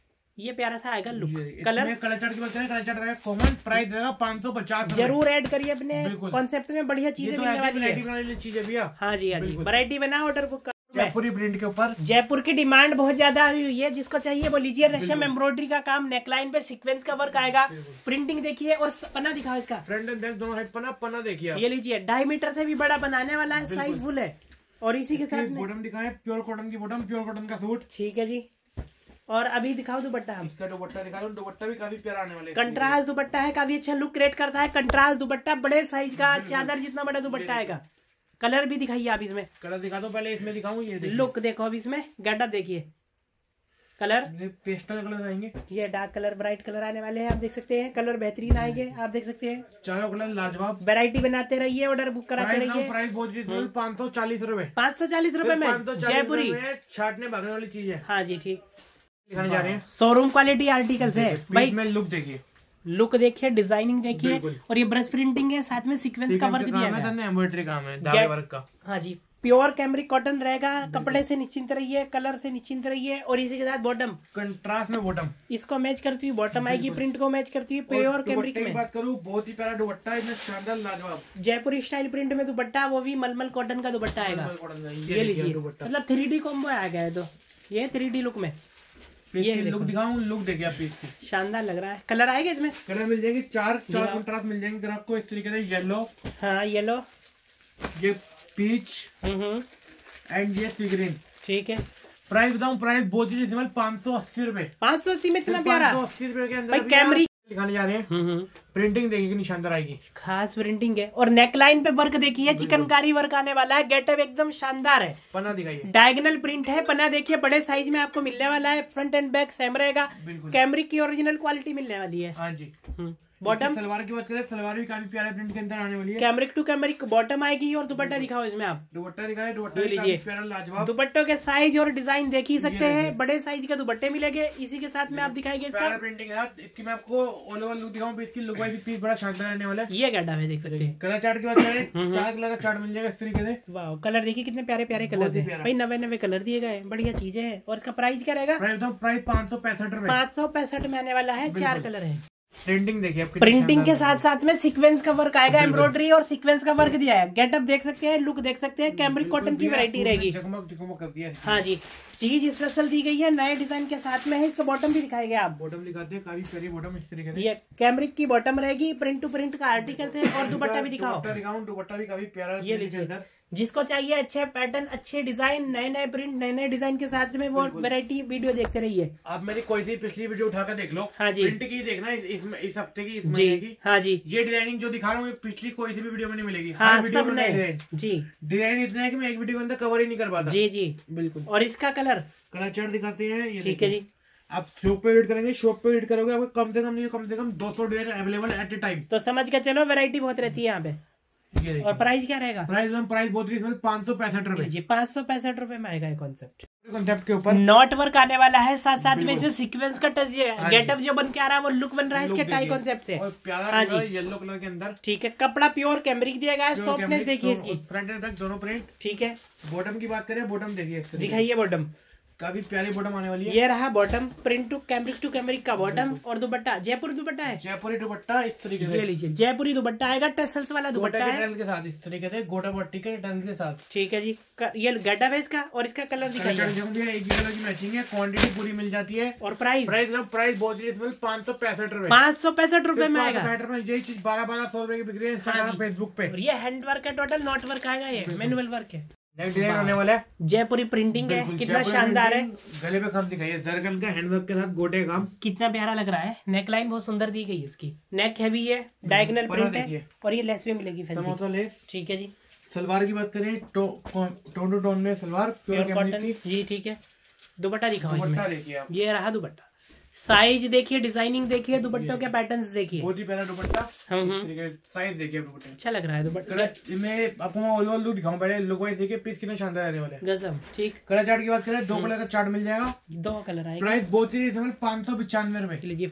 ये प्यारा सा आएगा लुक। कलर चार्ट की बात करें, कलर चार्ट रहेगा कॉमन, प्राइस रहेगा 550। जरूर ऐड करिए अपने कॉन्सेप्ट में, बढ़िया चीजें मिलने वाली है। चीज है भैया। हाँ जी, हाँ जी, वैरायटी बना, ऑर्डर बुक। जयपुरी प्रिंट के ऊपर, जयपुर की डिमांड बहुत ज्यादा हुई है, जिसको चाहिए वो लीजिए। रेशम एम्ब्रॉयडरी का काम, नेकलाइन पे सीक्वेंस का वर्क आएगा। प्रिंटिंग देखिए, और पन्ना दिखाओ इसका, फ्रंट एंड बैक दोनों साइड पन्ना देखिए। ये लीजिए, 2.5 मीटर से भी बड़ा बनाने वाला है, साइज फुल है। और इसी के साथ बॉटम दिखाएं, प्योर कॉटन की बॉटम, प्योर कॉटन का सूट। ठीक है जी। और अभी दिखाओ दुपट्टा। हम इसका दुपट्टा दिखा दो, दुपट्टा भी काफी प्यारा आने वाला है। कंट्रास्ट दुपट्टा है, काफी अच्छा लुक क्रिएट करता है। कंट्रास्ट दुपट्टा, बड़े साइज का, चादर जितना बड़ा दुपट्टा आएगा। कलर भी दिखाइए आप इसमें। कलर दिखा दो पहले, इसमें दिखाऊं ये लुक देखो अब इसमें, गेटअप देखिए। कलर पेस्टल कलर आएंगे, ये डार्क कलर, ब्राइट कलर आने वाले हैं। आप देख सकते हैं कलर बेहतरीन आएंगे, आप देख सकते हैं। चारों कलर लाजवाब। वैरायटी बनाते रहिए, ऑर्डर बुक कराते रहिए। प्राइस बहुत 540 रुपए। 540 रुपए में जयपुरी छाटने भागने वाली चीज है। हाँ जी ठीक, दिखाने जा रहे हैं। शोरूम क्वालिटी आर्टिकल है भाई। लुक देखिए, लुक देखिए, डिजाइनिंग देखिए। और ये ब्रश प्रिंटिंग है, साथ में सीक्वेंस का वर्क दिया है, एम्ब्रॉयडरी काम है, धागे वर्क का। हाँ जी, प्योर कैमरिक कॉटन रहेगा। कपड़े से निश्चिंत रहिए, कलर से निश्चिंत रहिए। और इसी के साथ बॉटम, कंट्रास्ट में बॉटम, इसको मैच करती हुई बॉटम आएगी, प्रिंट को मैच करती हुई प्योर कैमरिक में। बात करूँ, बहुत ही प्यारा दुपट्टा है, शानदार लाजवाब जयपुरी स्टाइल प्रिंट में दुपट्टा, वो भी मलमल कॉटन का दुपट्टा आएगा। ये लीजिए, मतलब 3D कॉम्बो आ गया है। तो ये 3D लुक में, ये लुक दिखाऊं, लुक देखिए आप इसकी, शानदार लग रहा है। कलर आएगा इसमें, कलर मिल जाएगी, चार कंट्रास्ट मिल जाएंगे आपको इस तरीके से। येलो, हाँ येलो, ये पीच एंड ये सी ग्रीन। ठीक है। प्राइस बताऊं, प्राइस बहुत ही सिंपल, 580 रुपए। 580 में इतना प्यारा, 580 रुपए के अंदर कैमरिक दिखाने जा रहे हैं। प्रिंटिंग देखिए कितनी शानदार आएगी, खास प्रिंटिंग है। और नेकलाइन पे वर्क देखिए, चिकनकारी वर्क आने वाला है। गेटअप एकदम शानदार है। पन्ना दिखाइए, डायगोनल प्रिंट है। पन्ना देखिए, बड़े साइज में आपको मिलने वाला है। फ्रंट एंड बैक सेम रहेगा। कैमरिक की ओरिजिनल क्वालिटी मिलने वाली है। हाँ जी। बॉटम, सलवार की बात करें, सलवार भी काफी प्यारे प्रिंट के अंदर आने वाली है। कैमरिक टू कैमरिक बॉटम आएगी। और दुपट्टा दिखाओ इसमें आप, दुपट्टा दिखाए, दुपट्टा लीजिए, लाजवाब। दुपट्टों के साइज और डिजाइन देख ही सकते हैं, बड़े साइज के दुपट्टे मिलेंगे। इसी के साथ में आप दिखाएंगे इसका प्रिंटिंग है। इसकी मैं आपको ऑल ओवर लुक दिखाऊं, इसकी लुक वाइज पीस बड़ा शानदार रहने वाला है। ये गड्ढा है, देख सकते हैं। कलर चार्ट की बात करें, 4 कलर का चार्ट मिल जाएगा इस तरीके से। वाह, कलर देखिए कितने प्यारे प्यारे कलर है भाई, नवे कलर दिए गए, बढ़िया चीजें हैं। और इसका प्राइस क्या रहेगा? प्राइस 565 रुपए, 565 में आने वाला है। 4 कलर है। प्रिंटिंग देखिए, प्रिंटिंग के साथ साथ में सीक्वेंस का वर्क आएगा, एम्ब्रॉयडरी और सीक्वेंस का वर्क दिया है। गेटअप देख सकते हैं, लुक देख सकते हैं। कैमरिक कॉटन की वैरायटी रहेगी। जगमग कर दिया है। हाँ जी, चीज स्पेशल दी गई है, नए डिजाइन के साथ में है। इसका बॉटम भी दिखाएंगे आप, बॉटम दिखाते हैं, काफी प्यारी बॉटम इस तरीके से। ये कैमरिक की बॉटम रहेगी, प्रिंट टू प्रिंट का आर्टिकल है। और दुपट्टा भी दिखाओ, दुपट्टा भी काफी प्यारा। ये लीजिए, जिसको चाहिए अच्छे पैटर्न, अच्छे डिजाइन, नए नए प्रिंट, नए नए डिजाइन के साथ में वो वैरायटी वीडियो देखते रहिए। आप मेरी कोई सी पिछली वीडियो उठाकर देख लो। हाँ जी, प्रिंट की देखना इस हफ्ते की, इस जी महीने की। हाँ जी, ये डिजाइनिंग जो दिखा रहा हूँ पिछली कोई सी भी वीडियो में नहीं मिलेगी। हाँ, वीडियो सब नए जी। डिजाइन इतना है कि मैं एक वीडियो के अंदर कवर ही नहीं कर पाता। जी जी बिल्कुल। और इसका कलर चार्ट दिखाते हैं, ये ठीक है जी। आप शॉप पे एडिट करेंगे, शॉप पे एडिट करोगे, आपको कम से कम 200 design available at a time. तो समझ के चलो, वैरायटी बहुत रहती है यहाँ पे। और प्राइस क्या रहेगा? प्राइस बहुत 565 रुपए जी, 565 रुपए में आएगा ये कॉन्सेप्ट के ऊपर। नॉट वर्क आने वाला है, साथ साथ में इसमें सीक्वेंस का टच, गेटअप जो बन के आ रहा है वो लुक बन रहा है इसके टाई कॉन्सेप्ट से। हाँ जी, येलो कलर के अंदर। ठीक है, कपड़ा प्योर कैमरिक दिया गया है। सॉफ्टनेस देखिए इसकी, फ्रंट एंड बैक दोनों प्रिंट। ठीक है। बॉटम की बात करें, बॉटम देखिए, दिखाइए बॉटम, काफी प्यारी बॉटम आने वाली है। ये रहा बॉटम, प्रिंट टू कैमरिक का बॉटम। और दुपट्टा जयपुरी दुपट्टा है, जयपुरी दुपट्टा इस तरीके से। ये लीजिए, जयपुरी दुपट्टा आएगा, टसल्स वाला दुपट्टा है के साथ, इस तरीके से गोटा पट्टी के टसल के साथ। ठीक है जी। ये गेटअप है इसका। और इसका कलर दिखाइए, एक ही कलर की मैचिंग है, क्वांटिटी पूरी मिल जाती है। और प्राइस बहुत 565 रुपए, 565 रुपए में आएगा। यही चीज 1200 रुपए की बिक्री है इंस्टाग्राम फेसबुक पे। और ये हैंड वर्क है, टोटल नॉट वर्क आएगा, ये मैनुअल वर्क है। डिजाइन होने वाला है, जयपुरी प्रिंटिंग है, कितना शानदार है। गले पे काम दिखाइए, जरकन का हैंडवर्क के साथ गोटे काम, कितना प्यारा लग रहा है। नेकलाइन बहुत सुंदर दी गई है इसकी, नेक हैवी है, डायगोनल प्रिंट है। और ये लेस भी मिलेगी, समोसा लेस। ठीक है जी। सलवार की बात करें, टोन टू टोन में सलवार, प्योर कॉटन जी। ठीक है, दुपट्टा दिखाओ, दुपट्टा देखिए आप, ये रहा दुपट्टा। साइज देखिए, डिजाइनिंग देखिए, दुपट्टों के पैटर्न्स देखिए, बहुत ही प्यारा दुपट्टा। साइज देखिए दुपट्टे, अच्छा लग रहा है दुपट्टा। मैं आपको ऑल ओवर लुक दिखाऊं, पहले लुक वाइज देखिए, पीस कितना शानदार रहने वाला है, गजब। ठीक, कलर चार्ट की बात करें, 2 कलर का चार्ट मिल जाएगा, 2 कलर आएगा। प्राइस बहुत ही रिजनेबल, 595 रुपए। लीजिए,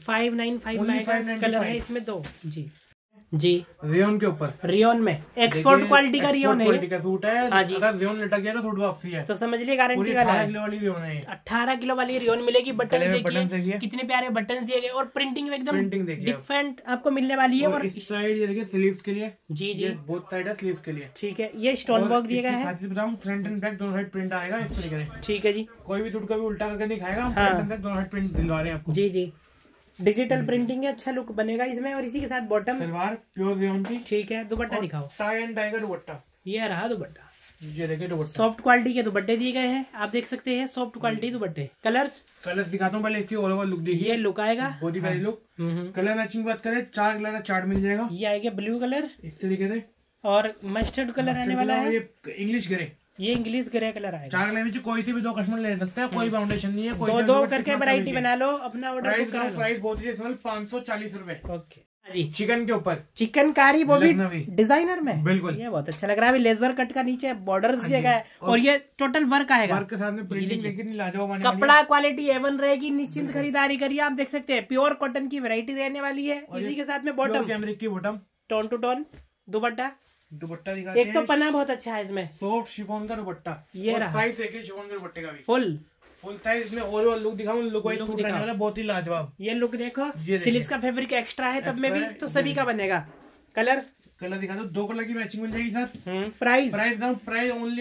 595 कलर है इसमें 2 जी जी। रियोन के ऊपर, रियोन में एक्सपोर्ट क्वालिटी का रियोन है, क्वालिटी का सूट है। हाँ जी। अगर रियोन लटक गया तो सूट वापसी है, तो समझ लिए गारंटी वाला है। 18 किलो वाली रियोन है, 18 किलो वाली रियोन मिलेगी। बटन देखिए कितने प्यारे बटन दिए गए, और प्रिंटिंग एकदम डिफरेंट आपको मिलने वाली है। और इस साइड ये देखिए स्लीव्स के लिए, जी जी, बहुत साइड है स्लीव्स के लिए। ठीक है, ये स्टोन वर्क दिया गया है। बताऊं, फ्रंट एंड बैक दोनों साइड प्रिंट आएगा इस तरीके से। ठीक है जी, कोई भी सूट कभी उल्टा करके नहीं खाएगा, फ्रंट एंड बैक दोनों साइड प्रिंट दिलवा रहे हैं आपको। जी जी, डिजिटल प्रिंटिंग है, अच्छा लुक बनेगा इसमें। और इसी के साथ बॉटम, सलवार प्योर रियोन की। ठीक है, दुपट्टा दिखाओ, टाई एंड डाई का दुपट्टा, ये रहा दुपट्टा। ये देखिए दुपट्टा, सॉफ्ट क्वालिटी के दुपट्टे दिए गए हैं, आप देख सकते हैं सॉफ्ट क्वालिटी दुपट्टे। कलर्स दिखाता हूँ पहले, इसकी ऑल ओवर लुक देखिए, ये लुक आएगा, बहुत ही प्यारी लुक। कलर मैचिंग बात करें, 4 कलर का चार्ट मिल जाएगा। ये आएगा ब्लू कलर इस तरीके से, और मस्टर्ड कलर आने वाला है, ये इंग्लिश ग्रे, ये इंग्लिश ग्रे कलर आएगा। 4 कलर में कोई से भी 2 कस्टमर ले सकता है, कोई फाउंडेशन नहीं है, कोई दो करके वैरायटी बना लो, अपना ऑर्डर। प्राइस बहुत ही 540 रुपए। ओके जी। चिकन के ऊपर चिकनकारी, वो भी डिजाइनर में, बिल्कुल ये बहुत अच्छा लग रहा है। लेजर कट का नीचे बॉर्डर्स दिया गया है, और ये टोटल वर्क आएगा, वर्क के साथ में प्रिंटिंग लेकिन लाजवाब। कपड़ा क्वालिटी A1 रहेगी, निश्चिंत खरीदारी करिए। आप देख सकते हैं प्योर कॉटन की वैरायटी रहने वाली है। इसी के साथ में बॉटम, कैमरिक की बॉटम, टोन टू टोन दुपट्टा दिखाते एक तो पन्ना बहुत अच्छा है इसमें, सॉफ्ट शिफॉन का दुपट्टा, ये रहा साइज है शिफॉन के दुपट्टे का भी फुल साइज। इसमें ओवरऑल लुक दिखाऊं, लुक वाइज सूट रहने वाला, बहुत ही लाजवाब। ये लुक देखो, स्लीव्स का फैब्रिक एक्स्ट्रा है, तब में भी तो सभी का बनेगा। कलर दिखा दो, 2 कलर की मैचिंग मिल जाएगी सर। प्राइस ओनली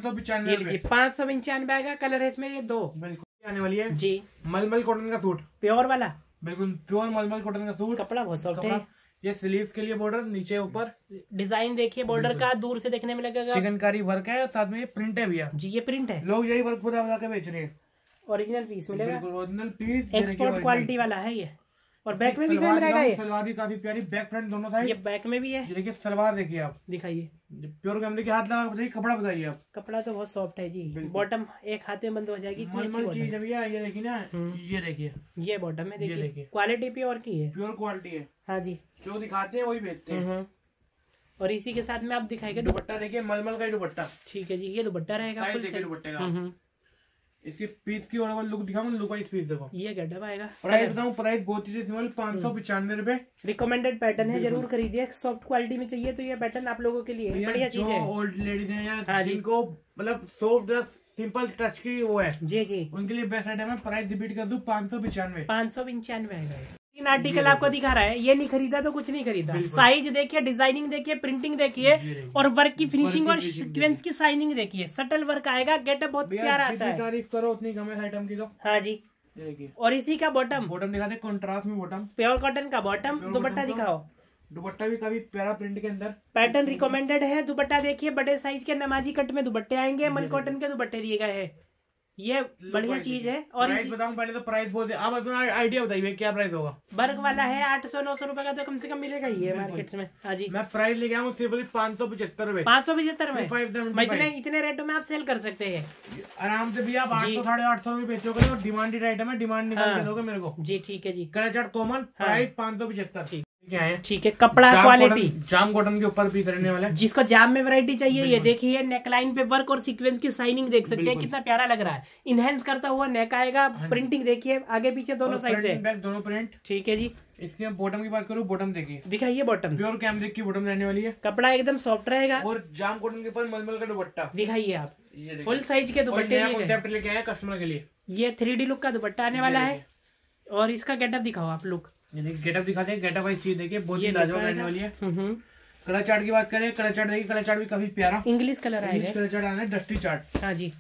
595, 595 आएगा। कलर है इसमें ये 2 बिल्कुल आने वाली है जी। मलमल कॉटन का सूट, प्योर वाला, बिल्कुल प्योर मलमल कॉटन का सूट, कपड़ा बहुत सॉफ्ट है। ये स्लीव्स के लिए बॉर्डर, नीचे ऊपर डिजाइन देखिए, बॉर्डर का दूर से देखने में लगेगा। चिकनकारी वर्क है, साथ में ये प्रिंट है भैया जी, ये प्रिंट है, लोग यही वर्क बता के बेच रहे हैं। ओरिजिनल पीस मिलेगा, ओरिजिनल पीस, एक्सपोर्ट क्वालिटी वाला है ये। और बैक में भी सेम रहेगा ये, सलवार भी काफी प्यारी, बैक फ्रंट दोनों साइड। ये बैक में भी है, देखिए सलवार देखिए आप, दिखाइए प्योर कैमरे के हाथ लगा बताइए, कपड़ा बताइए आप। कपड़ा तो बहुत सॉफ्ट है जी। बॉटम एक हाथ में बंद हो जाएगी, मलमल चीज है भैया। ये देखिए ना, ये देखिए, ये बॉटम में देखिए, क्वालिटी प्योर की है, प्योर क्वालिटी है। हाँ जी, जो दिखाते हैं वही बेचते हैं। और इसी के साथ में आप दिखाएंगे दुपट्टा देखिए, मलमल का दुपट्टा, ठीक है जी। ये दुपट्टा रहेगा फुल साइज दुपट्टे का। इसकी पीस की और लुक दिखाऊं, लुक वाइज पीस देखो। ये गड्ढा आएगा। प्राइस बताऊं, प्राइस बहुत ही सिंपल, 595 रुपए। रिकमेंडेड पैटर्न है, जरूर खरीदिए। सॉफ्ट क्वालिटी में चाहिए तो ये पैटर्न आप लोगों के लिए बढ़िया चीज है। ओल्ड लेडीज है या जिनको मतलब सॉफ्ट सिंपल टच की वो है, जी जी, उनके लिए बेस्ट आइटम है। प्राइस रिपीट कर दूं, 595 आएगा। 3 आर्टिकल आपको दिखा रहा है, ये नहीं खरीदा तो कुछ नहीं खरीदा। साइज देखिए, डिजाइनिंग देखिए, प्रिंटिंग देखिए, और वर्क की फिनिशिंग और सीक्वेंस की शाइनिंग देखिए। सटल वर्क आएगा, गेटअप बहुत प्यारा आता है। तारीफ करो उतनी कम है आइटम की तो। हाँ जी। और इसी का बॉटम दिखाते, कॉन्ट्रास्ट में बॉटम, प्योर कॉटन का बॉटम। दुपट्टा दिखाओ, दुपट्टा भी काफी प्यारा प्रिंट के अंदर, पैटर्न रिकमेंडेड है। दुपट्टा देखिए, बड़े साइज के नमाजी कट में दुपट्टे आएंगे, मल कॉटन के दुपट्टे दिए गए हैं। ये बढ़िया चीज है। और प्राइस बताऊं पहले तो, प्राइस बोल दे, आप अपना आइडिया बताइए क्या प्राइस होगा। वर्क वाला है 800-900 रुपए का तो कम से कम मिलेगा ही है मार्केट में। हाँ जी, मैं प्राइस लेके आऊँ सिर्फ 575 रुपए। 575 में इतने रेटों में आप सेल कर सकते हैं आराम से भी। आप 800-850 रुपए बेचोगे और डिमांडेड आइटम है, डिमांड निकाल के दोगे मेरे को जी। ठीक है जी, कलर चार्ट कॉमन, प्राइस 575। ठीक है। कपड़ा क्वालिटी जाम कॉटन के ऊपर भी करने वाला है। जिसको जाम में वैरायटी चाहिए, ये देखिए नेकलाइन पे वर्क और सीक्वेंस की शाइनिंग देख सकते हैं, कितना प्यारा लग रहा है। इनहेंस करता हुआ नेक आएगा। प्रिंटिंग देखिए, आगे पीछे दोनों साइड से, दोनों प्रिंट। ठीक है जी। इसकी बॉटम की बात करूँ, बॉटम देखिए, दिखाइए बॉटम, प्योर कैमरिक की बॉटम रहने वाली है। कपड़ा एकदम सॉफ्ट रहेगा, और जाम कॉटन के ऊपर मलमल का दुपट्टा दिखाइए आप। फुल साइज के दुपट्टे लेके आए कस्टमर के लिए। ये 3D लुक का दुपट्टा आने वाला है। और इसका गेटअप दिखाओ आप लुक, गेटअप दिखाते हैं। गेटअप वाइज चीज देखिए, बहुत ही लाजवाब रहने वाली है। कलर चार्ट की बात करें, कलर चार्ट देखिए, कलर चार्ट भी काफी प्यारा, इंग्लिश कलर आएगा। कलर चार्ट आना है, डस्टी चार्ट। हाँ जी,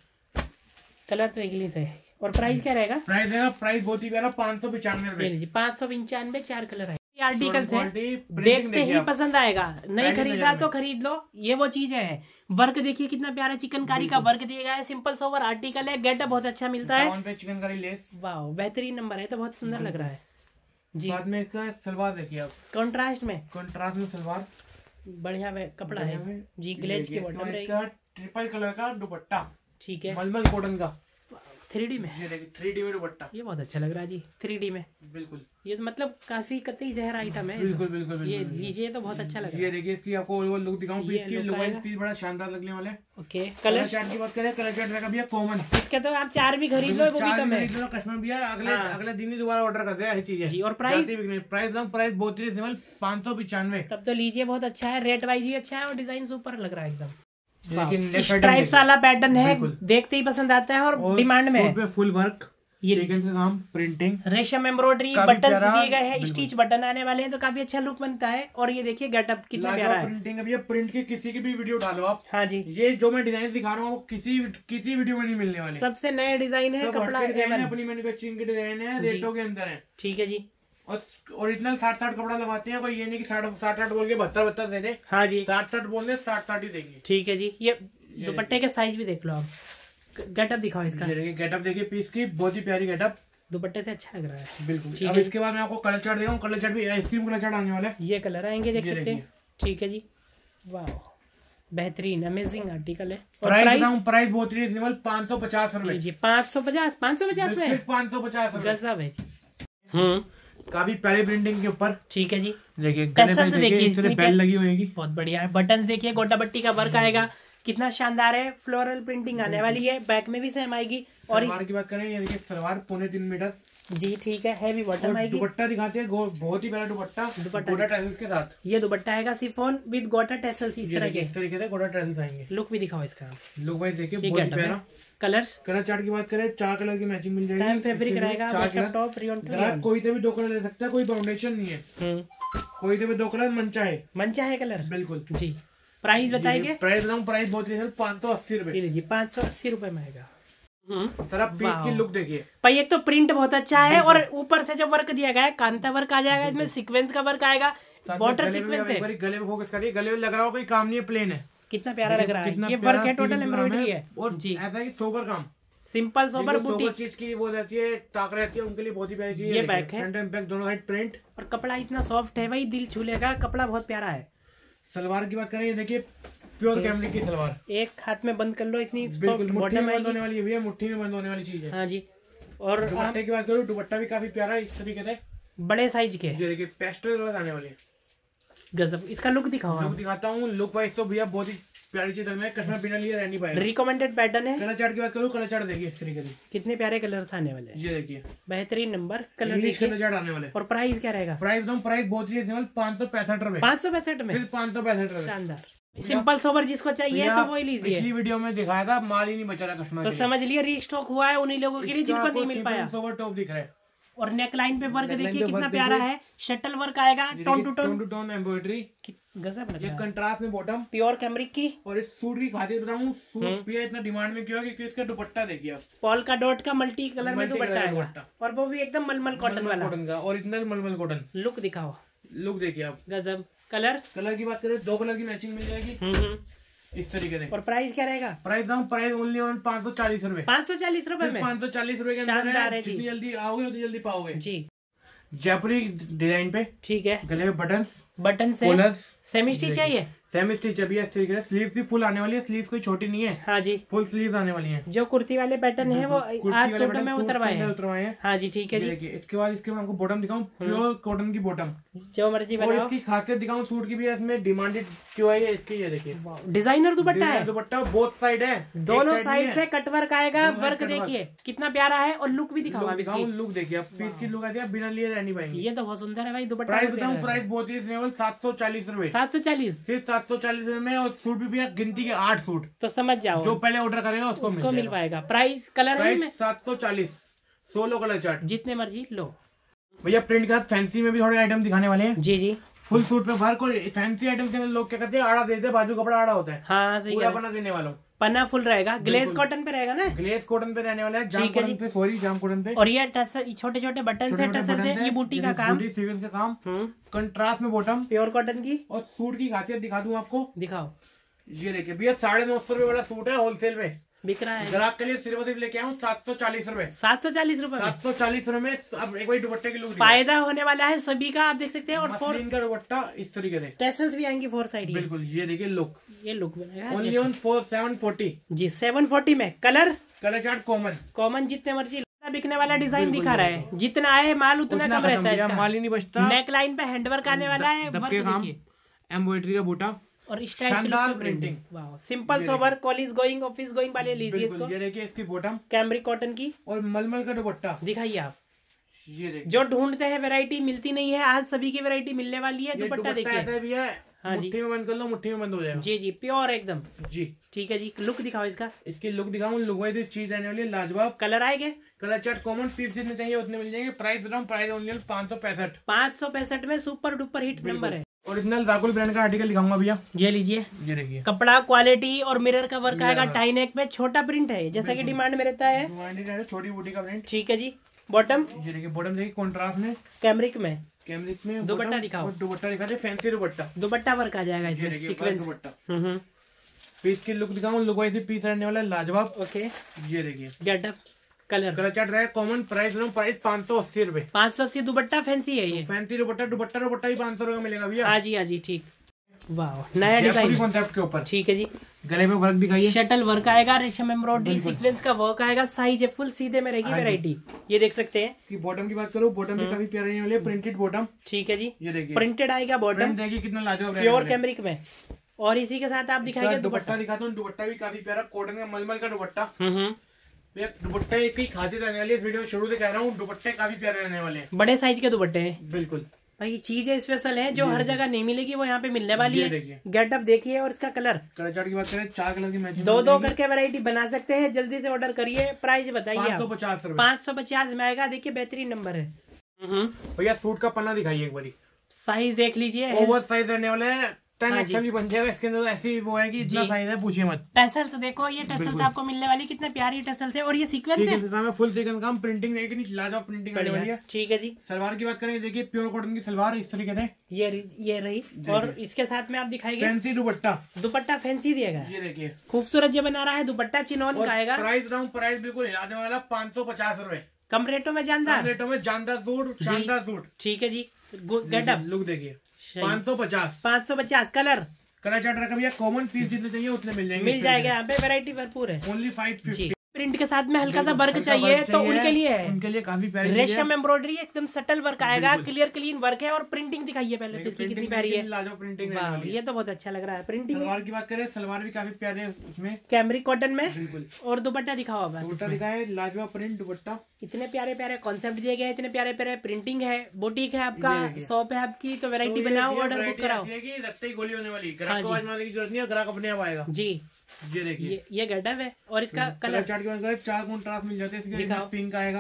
कलर तो इंग्लिश है। और प्राइस क्या रहेगा? प्राइस देगा, प्राइस बहुत ही प्यारा, 595 रुपए। 595, 4 कलर है। आर्टिकल से देखते ही पसंद आएगा, नहीं खरीदा तो खरीद लो। ये वो चीज है। वर्क देखिए कितना प्यारा चिकनकारी का वर्क दिया गया है। सिंपल सोवर आर्टिकल है, गेटअप बहुत अच्छा मिलता है। चिकनकारी लेस, वाह बेहतरीन नंबर है, तो बहुत सुंदर लग रहा है जी। बाद में इसका सलवार देखिए आप, कंट्रास्ट में सलवार बढ़िया कपड़ा है जी। ग्लेज के बॉटम रहेगा, ट्रिपल कलर का दुपट्टा, ठीक है, मलमल कॉटन का, 3D में। ये देखिए 3D में दुपट्टा, ये बहुत अच्छा लग रहा है जी 3D में। बिल्कुल, ये मतलब काफी कतई जहर आइटम है। बिल्कुल बिल्कुल, ये लीजिए तो बहुत अच्छा लग रहा है। ये देखिए, इसकी आपको ओवरऑल लुक दिखाऊं, पीस की लुक वाइज पीस बड़ा शानदार लगने वाला है। ओके, कलर चार्ट की बात करें, कलर चार्ट रहेगा भैया कॉमन। इसके तो आप 4 भी खरीद लो, वो भी कम है। कस्टमर भैया अगले दिन ही दोबारा ऑर्डर करते हैं, ऐसी चीज है जी। और प्राइस बहुत ही रिजनेबल, 595। तब तो लीजिए, बहुत अच्छा है, रेट वाइज ही अच्छा है और डिजाइन सुपर लग रहा है एकदम। स्ट्राइप्स वाला पैटर्न है, देखते ही पसंद आता है और डिमांड में है। फुल वर्क, ये काम, प्रिंटिंग, रेशम एम्ब्रॉयडरी, बटन दिए गए हैं, स्टिच बटन आने वाले हैं, तो काफी अच्छा लुक बनता है। और ये देखिए गेटअप कितना प्यारा है। प्रिंटिंग अभी प्रिंट की किसी की भी वीडियो डालो आप। हाँ जी, ये जो मैं डिजाइन दिखा रहा हूँ वो किसी वीडियो में नहीं मिलने वाली। सबसे नए डिजाइन है, कपड़ा अपनी मैन्युफैक्चरिंग के डिजाइन है, रेटों के अंदर है। ठीक है जी। और ओरिजिनल 60 कपड़ा लगाते हैं, कोई ये नहीं कि 60 बोल के 72 दे दे। हाँ जी, 60 बोल दे 60 ही देंगे। ठीक है जी। ये दुपट्टे के साइज भी देख लो आप, गेटअप दिखाओ इसका। गेटअप देखिए पीस की, बहुत ही प्यारी गेटअप, दुपट्टे से अच्छा लग रहा है। बिल्कुल। अब इसके बाद मैं आपको कलर चार्ट देगा, कलर चार्ट भी आइसक्रीम कलर चार्ट आने वाला है। ये कलर आएंगे, देख सकते हैं। ठीक है जी, वाह बेहतरीन अमेजिंग आर्टिकल है। प्राइस बहुत रीजनेबल, 550 रुपए जी। 550 में 550 गजब है जी। काफी प्यारी प्रिंटिंग के ऊपर। ठीक है जी, देखिए बेल लगी होगी, बहुत बढ़िया है। बटन देखिए, गोटा बट्टी का वर्क आएगा, कितना शानदार है। फ्लोरल प्रिंटिंग आने वाली है, बैक में भी सेम आएगी। और सलवार की बात करें, ये देखिए सलवार 3.5 मीटर जी। ठीक है, हैवी बॉटम आएगी। दुपट्टा दिखाते हैं, बहुत ही प्यारा दुपट्टा गोटा टैसल्स के साथ। ये दुपट्टा आएगा सिफॉन विद गोटा टैसल्स, इस तरह के, इस तरीके से गोटा टैसल्स आएंगे। लुक भी दिखाओ इसका, लुक वाइज देखिए बहुत प्यारा। कलर चार्ट की बात करें, 4 कलर की मैचिंग मिल जाएगी। सेम फैब्रिक रहेगा, टॉप कोई से भी 2 कलर ले सकता है, कोई फाउंडेशन नहीं है। कोई से भी 2 कलर मन चाहे कलर, बिल्कुल जी। प्राइस बताएंगे? प्राइस बहुत रीजनेबल, 580 रुपए जी। 580 रुपए में आएगा। तरफ पीस की लुक देखिए भाई, एक तो प्रिंट बहुत अच्छा है, और ऊपर से जो वर्क दिया गया है कांता वर्क आ जाएगा इसमें, सीक्वेंस का वर्क आएगा, बॉर्डर सीक्वेंस है। गले में फोकस करिए, गले में लग रहा हो कोई काम नहीं है, प्लेन है। कितना प्यारा लग रहा है, ये वर्क है, टोटल एम्ब्रॉयडरी है। और जी ऐसा है सोबर काम, सिंपल सोबर बूटी चीज की वो रहती है, ताक रहती है, उनके लिए बहुत ही प्यारी चीज है। ये बैक है, फ्रंट एंड बैक दोनों साइड प्रिंट, और कपड़ा इतना सॉफ्ट है भाई, दिल छू लेगा, कपड़ा बहुत प्यारा है। सलवार की बात करें, ये देखिए प्योर कैमरिक की सलवार, एक हाथ में बंद कर लो, इतनी सॉफ्ट बॉटम में बंद होने वाली है, मुट्ठी में बंद होने वाली चीज है। हाँ जी। और दुपट्टे की बात करूँ, दुपट्टा भी काफी प्यारा है, इस तरीके से बड़े साइज के, ये देखिए पेस्टल कलर आने वाली है। गजब। इसका लुक दिखाओ। लुक दिखाता हूँ, लुक वाइज तो भैया बहुत ही प्यारी चीज है, कस्टमर बिना लिए रह नहीं पाएगा। रिकमेंडेड पैटर्न है। कलर चार्ट की बात करूँ, कलर चार्ट देखिए इस तरीके से, कितने प्यारे कलर्स आने वाले हैं। ये देखिए बेहतरीन नंबर कलर देखिए, कलर चार्ट आने वाले। और प्राइस क्या रहेगा? प्राइस बहुत ही सिंपल, 565 रुपए। 565 में, 565 रुपए। शानदार। सिंपल सोबर जिसको चाहिए तो वही लीजिए। पिछली वीडियो में दिखाया था, माल ही नहीं बचा रहा कस्टमर, तो समझ लिया रीस्टॉक हुआ है उन्हीं लोगों के लिए जिनको नहीं मिल पाया। सोबर टॉप दिख रहा है, और नेक लाइन पे वर्क देखिए कितना प्यारा है, शटल वर्क आएगा, टोन टू टोन एम्ब्रॉयडरी, गजब लग रहा है। कंट्रास्ट में बॉटम, प्योर कैमरिक की। और इस सूट की खातिर बताऊं, सूट भी इतना डिमांड में क्यों है क्योंकि इसका दुपट्टा देखिए आप, पॉल का डॉट का मल्टी कलर में दुपट्टा है, और वो भी एकदम मलमल कॉटन वाला, कॉटन का, ओरिजिनल मलमल कॉटन। लुक दिखाओ, लुक देखिए आप, गजब। कलर की बात करें, 2 कलर की मैचिंग मिल जाएगी इस तरीके से। और प्राइस क्या रहेगा? प्राइस ओनली ऑन 540 रुपए। 540 रुपए में, 540 रुपए के अंदर है। जितनी जल्दी आओगे उतनी जल्दी पाओगे जी। जयपुरी डिजाइन पे, ठीक है, गले में बटन से सेमी स्टिच चाहिए, सेमी स्टिच अभी इस तरीके से। स्लीव्स भी फुल आने वाली है, स्लीव्स कोई छोटी नहीं है। हाँ जी, फुल स्लीव्स आने वाली है। जो कुर्ती वाले पैटर्न है वो आज सूटों में उतरवाए हैं। हाँ जी, ठीक है जी। इसके बाद आपको बॉटम दिखाऊं, प्योर कॉटन की बॉटम, जो मर्जी बनाओ। और इसकी खासियत दिखाऊं सूट की भी, इसमें डिमांडेड क्यों है इसकी, ये देखिए डिजाइनर दुपट्टा है, दुपट्टा बोथ साइड है, दोनों साइड से कटवर्क आएगा। वर्क देखिए कितना प्यारा है, और लुक भी दिखाओ। लुक देखिए, पीस की लुक आती है, बिना लिए रह नहीं पाएंगे। ये तो बहुत सुंदर है भाई दुपट्टा। प्राइस बताऊं, प्राइस बहुत ही रिजनेबल, 740 रुपए। 740, सिर्फ 740 रुपए में। और सूट भी भैया गिनती के 8 सूट, तो समझ जाओ जो पहले ऑर्डर करेगा उसको मिल पाएगा। प्राइस कलर है 740, 16 कलर चार्ट, जितने मर्जी लो। भैया प्रिंट के साथ फैंसी में भी थोड़े आइटम दिखाने वाले हैं। जी जी, फुल सूट पे वर्क, और फैंसी आइटम के लोग क्या करते हैं, आड़ा देते हैं, बाजू कपड़ा आड़ा होता है। हाँ सही, पूरा बना देने वालों, पन्ना फुल रहेगा। ग्लेज कॉटन पे रहेगा ना, ग्लेज कॉटन पे रहने वाला है, जाम कॉटन पे, सॉरी जाम कॉटन पे। और ये छोटे छोटे बटन से टसल से, ये बूटी का काम, सीक्वेंस का काम, कंट्रास्ट में बॉटम प्योर कॉटन की। और सूट की खासियत दिखा दूं आपको, दिखाओ। ये देखिए भैया 950 रुपए वाला सूट है, होलसेल में बिक रहा है। ग्राहक के लिए सिर्फ लेके आऊँ 740 रुपए। 740 रुपए, 740 रुपए में। अब एक बार दुपट्टे की लुक, फायदा होने वाला है सभी का, आप देख सकते हैं। और फोर का दुपट्टा इस तरीके से, टैसल्स भी आएंगी 4 साइड। बिल्कुल, ये देखिए लुक, ये लुक बनेगा ओनली ऑन 740 जी। 740 में कलर चार्ट कॉमन जितने मर्जी। बिकने वाला डिजाइन दिखा रहा है, जितना आए माल उतना कम रहता है, माल ही नहीं बचता। नेक लाइन पे हैंडवर्क आने वाला है, एम्ब्रॉयडरी का बूटा, और शानदार प्रिंटिंग। वाह, simple sober, college going, office going वाले लीजिए इसको। ये देखिए इसकी बॉटम कैमरिक कॉटन की, और मलमल का दुपट्टा दिखाइए आप। ये देखिए, जो ढूंढते हैं वैरायटी मिलती नहीं है, आज सभी की वैरायटी मिलने वाली है। दुपट्टा देखिए, हाँ जी, मुट्ठी में बंद कर लो, मुट्ठी में बंद हो जाएगा। जी जी, प्योर एकदम जी। ठीक है जी, लुक दिखाओ इसका। इसकी लुक दिखाऊं, लुक वाइज चीज रहने वाली है लाजवाब। कलर आएंगे, कलर चार्ट कॉमन, पीस जितने चाहिए उतने मिल जाएंगे। प्राइस बताऊं, प्राइस ओनली 565। 565 में सुपर डुपर हिट नंबर है। ओरिजिनल राकुल ब्रांड का आर्टिकल दिखाऊंगा भैया, ये लीजिए। ये देखिए, कपड़ा क्वालिटी और मिरर का वर्क आएगा, टाई नेक पे, छोटा प्रिंट है जैसा कि डिमांड में रहता है, छोटी बूटी का प्रिंट। ठीक है जी। बॉटम, ये देखिए बॉटम देखिए, कॉन्ट्रास्ट में, कैमरिक में दुपट्टा दिखाओ। दुपट्टा दिखाते, फैंसी दुपट्टा, दुपट्टा वर्क आ जाएगा इसमें, सीक्वेंस दुपट्टा, पीस की लुक दिखाऊं, लुक वाइज पीस रहने वाला है लाजवाब। ओके, ये देखिए गेटअप, कलर चार्ट रहा है कॉमन। प्राइस 580 रुपए। 580। दुपट्टा फैंसी है ये, फैंसी दुपट्टा भी 500 रुपए मिलेगा भैया। हाँ जी हाँ जी, ठीक। वाह, नया डिजाइन कॉन्सेप्ट के ऊपर। ठीक है जी। गले में वर्क दिखाइए, शटल वर्क आएगा, रेशम एम्ब्रॉयडरी सीक्वेंस का वर्क आएगा। साइज है फुल सीधे में रहेगी वैरायटी। ये देख सकते हैं कि बॉटम की बात करूँ, बॉटम भी काफी प्यारी वाली है, प्रिंटेड बॉटम। ठीक है जी, ये देखिए प्रिंटेड आएगा बॉटम। देखिए कितना लाजवाब, प्योर कैमरिक में। और इसी के साथ आप दिखाएंगे दुपट्टा दिखाता हूँ। दुपट्टा भी काफी प्यारा, कॉटन का मलमल का दुपट्टा। दुपट्टा एक ही खासियत रहने वाली है, इस वीडियो में शुरू से कह रहा हूँ, दुपट्टे काफी प्यारे रहने वाले हैं। बड़े साइज के दुपट्टे हैं बिल्कुल भाई। चीजें स्पेशल है जो हर जगह नहीं मिलेगी, वो यहाँ पे मिलने वाली है। गेटअप देखिए, और इसका कलर चार्ट की बात करें, 4 कलर की मैचिंग, दो करके वैरायटी बना सकते हैं। जल्दी से ऑर्डर करिए। प्राइस बताइए। 550 में आएगा। देखिए बेहतरीन नंबर है भैया। सूट का पन्ना दिखाइए एक बारी, साइज देख लीजिए, ओवर साइज रहने वाले हैं। 10 XL भी बन जाएगा इसके अंदर। ऐसी वो है कि इतना साइज है, पूछिए मत। टसल्स देखो, ये टसल्स आपको मिलने वाली, कितने प्यारी टसल्स है। और ये सीक्वेंस है, फुल सीक्वेंस काम, प्रिंटिंग देखिए लाजवाब प्रिंटिंग आने वाली है। ठीक है जी। सलवार की बात करें, देखिए प्योर कॉटन की सलवार इस तरीके से ये रही। और इसके साथ में आप दिखाएंगे फैंसी दुपट्टा। दुपट्टा फैंसी दिएगा, ये देखिए खूबसूरत जो बना रहा है दुपट्टा, चिनौन का आएगा। प्राइस बताऊँ, प्राइस बिल्कुल हिलाने वाला 550 रुपए। कम रेटों में जानदार सूट, शानदार सूट। ठीक है जी। गेटअप लुक देखिए, 550। कलर चार्ट रखा भैया, कॉमन पीस जितने चाहिए उतने मिल जाएगा यहाँ पे। वैरायटी भरपूर है। ओनली 550। प्रिंट के साथ में हल्का सा वर्क चाहिए तो उनके लिए है। उनके लिए काफी प्यारी रेशम एम्ब्रॉयडरी, एकदम सटल वर्क आएगा, क्लियर क्लीन वर्क है। और प्रिंटिंग दिखाइए पहले तो, इसकी कितनी प्यारी है। प्रिंटिंग, ये तो बहुत अच्छा लग रहा है। प्रिंटिंग। सलवार की बात करें, सलवार भी काफी प्यारे है, उसमें कैमरिक कॉटन में। और दुपट्टा दिखाओ। दुपट्टा दिखाए, लाजवाब प्रिंट दुपट्टा। इतने प्यारे प्यारे कॉन्सेप्ट दिए गए, इतने प्यारे प्यारे प्रिंटिंग है। बुटीक है आपका, शॉप है आपकी, तो वैरायटी बनाओ, ऑर्डर बुक कराओ। रखते ही गोली होने वाली, ग्राहक को आजमाने की जरूरत नहीं है, ग्राहक अपने आप आएगा जी। ये देखिए, ये गेटअप है। और इसका कलर चार्ट की बात करें, 4 कॉन्ट्रास्ट मिल जाते हैं। इसके पिंक आएगा,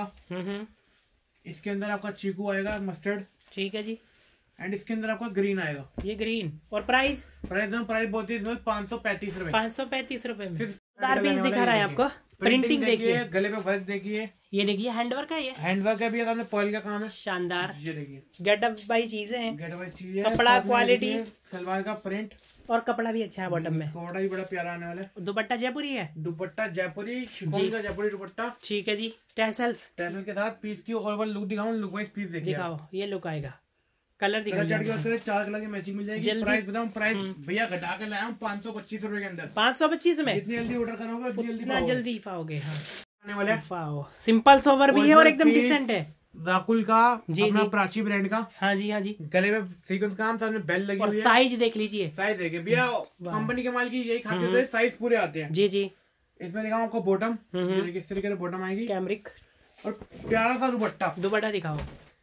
इसके अंदर आपका चीकू आएगा, मस्टर्ड। ठीक है जी। एंड इसके अंदर आपका ग्रीन आएगा, ये ग्रीन। और प्राइस बहुत ही 535 रुपए। 535 रुपए में पीस दिखा रहा है आपको। प्रिंटिंग देखिए, गले पे वर्क देखिए, ये देखिए हैंडवर्क है। ये हैंडवर्क है भी, पॉइल का काम है, शानदार। ये देखिए, गेटअप बाई चीजें हैं, गेटअप बाई चीजें, कपड़ा क्वालिटी, सलवार का प्रिंट, और कपड़ा भी अच्छा है बॉटम में। कपड़ा भी बड़ा प्यारा आने वाला है। दुपट्टा जयपुरी है, दुपट्टा जयपुरी शिफॉन का जयपुरी दुपट्टा। ठीक है जी। टैसल्स के साथ पीस की ओवरऑल लुक दिखाऊं, लुक वाइज पीस देखिए, दिखाओ। ये लुक आएगा, कलर दिखाइए। 4 कलर की मैचिंग मिल जाएगी। प्राइस बताऊं, प्राइस भैया घटा के लाया हूँ 525 रुपए के अंदर। 525 में जितनी जल्दी ऑर्डर करोगे उतना जल्दी पाओगे। आने वाले सिंपल सोवर भी है और एकदम डिसेंट है। राकुल का अपना प्राची ब्रांड का। हाँ जी हाँ जी। गले में सीक्वेंस काम, साथ में बेल लगी हुई है। साइज देख लीजिए, साइज देखिए भैया, कंपनी के माल की यही खासियत है, साइज पूरे आते हैं। जी जी। इसमें दिखाऊं आपको बॉटम, इस तरीके से बॉटम आएगी, कैमरिक। और प्यारा सा दुपट्टा। दुपट्टा दिखाओ।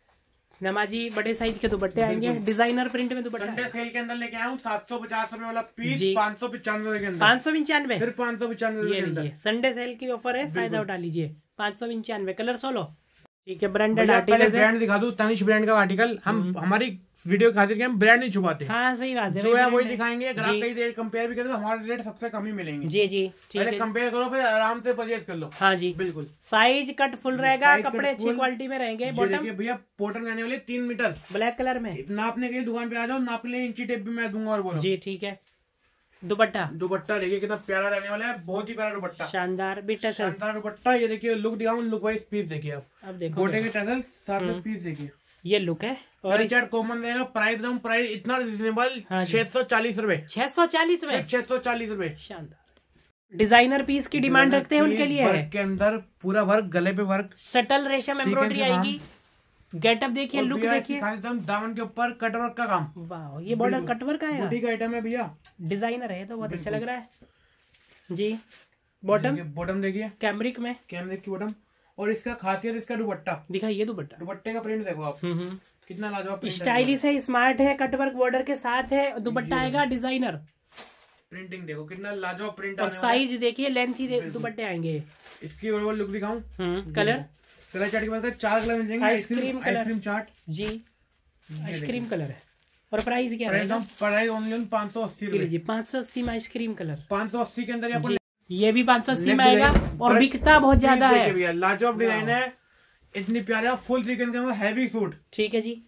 नमाजी बड़े साइज के दुपट्टे आएंगे, डिजाइनर प्रिंट में दुपट्टा। संडे सेल के अंदर लेके आया हूँ 750 रुपए वाला पीस, 595 के अंदर। 595 सिर्फ 595 के अंदर। संडे सेल की ऑफर है, फायदा उठा लीजिए। 595 कलर 16। ठीक है, ब्रांडेड आर्टिकल। पहले ब्रांड दिखा दूं, तनिष ब्रांड का आर्टिकल। हम हमारी वीडियो खातिर के हम ब्रांड नहीं छुपाते। हाँ सही बात है, जो है वही दिखाएंगे। अगर आप कई रेट कंपेयर भी करें तो हमारे रेट सबसे कम ही मिलेंगे। जी जी। पहले कंपेयर करो, फिर आराम से परचेज कर लो। हाँ जी बिल्कुल। साइज कट फुल रहेगा, कपड़े अच्छी क्वालिटी में रहेंगे। बॉटम भैया बॉटम रहने वाले 3 मीटर ब्लैक कलर में। नापने के लिए दुकान पे आ जाओ, नाप के लिए इंची टेप भी मैं दूंगा। और बोलो जी, ठीक है। दुपट्टा देखिए कितना प्यारा रहने वाला है, बहुत ही प्यारा दुपट्टा, शानदार शानदार दुपट्टा। ये देखिए लुक दिखाऊं, लुक वाइज पीस देखिए आप। अब देखो गोटे के टसल साथ में पीस देखिए, ये लुक है। और चार्ट कॉमन रहेगा। प्राइस दाम प्राइस इतना रिजनेबल, 640 रुपए। 640 में 640 रुपए। शानदार। डिजाइनर पीस की डिमांड रखते हैं उनके लिए है। के अंदर पूरा वर्क, गले पे वर्क, सटल रेशम एम्ब्रॉयडरी आएगी। गेटअप देखिए, लुक देखिए, दामन के ऊपर कटवर्क का काम। वाह, ये बॉर्डर कटवर्क का है, बुटीक आइटम है भैया, डिजाइनर है तो बहुत अच्छा लग रहा है जी। बॉटम देखिए, कैमरिक में, कैमरिक की बॉटम। और इसका खासियत, इसका दुपट्टा दिखाइए। दुपट्टे का प्रिंट देखो आप, कितना लाजवाब, स्टाइलिश है, स्मार्ट है, कटवर्क बॉर्डर के साथ है। दुपट्टा आएगा डिजाइनर। प्रिंटिंग देखो कितना लाजवाब प्रिंट। और साइज देखिए, लेंथी दुपट्टे आएंगे। इसकी ओवरऑल लुक दिखाऊं, कलर चार्ट के बाद 4 कलर मिल जाएंगे। आइसक्रीम चार्ट जी, आइसक्रीम कलर है। और प्राइस क्या है? प्राइस ओनली 580 रुपए। 580 में आइसक्रीम कलर, 580 के अंदर ये भी 580 में आएगा। और बिकता बहुत ज्यादा है, लाजवाब डिजाइन है, इतनी प्यारा फुल चिकन का हैवी सूट। ठीक है जी।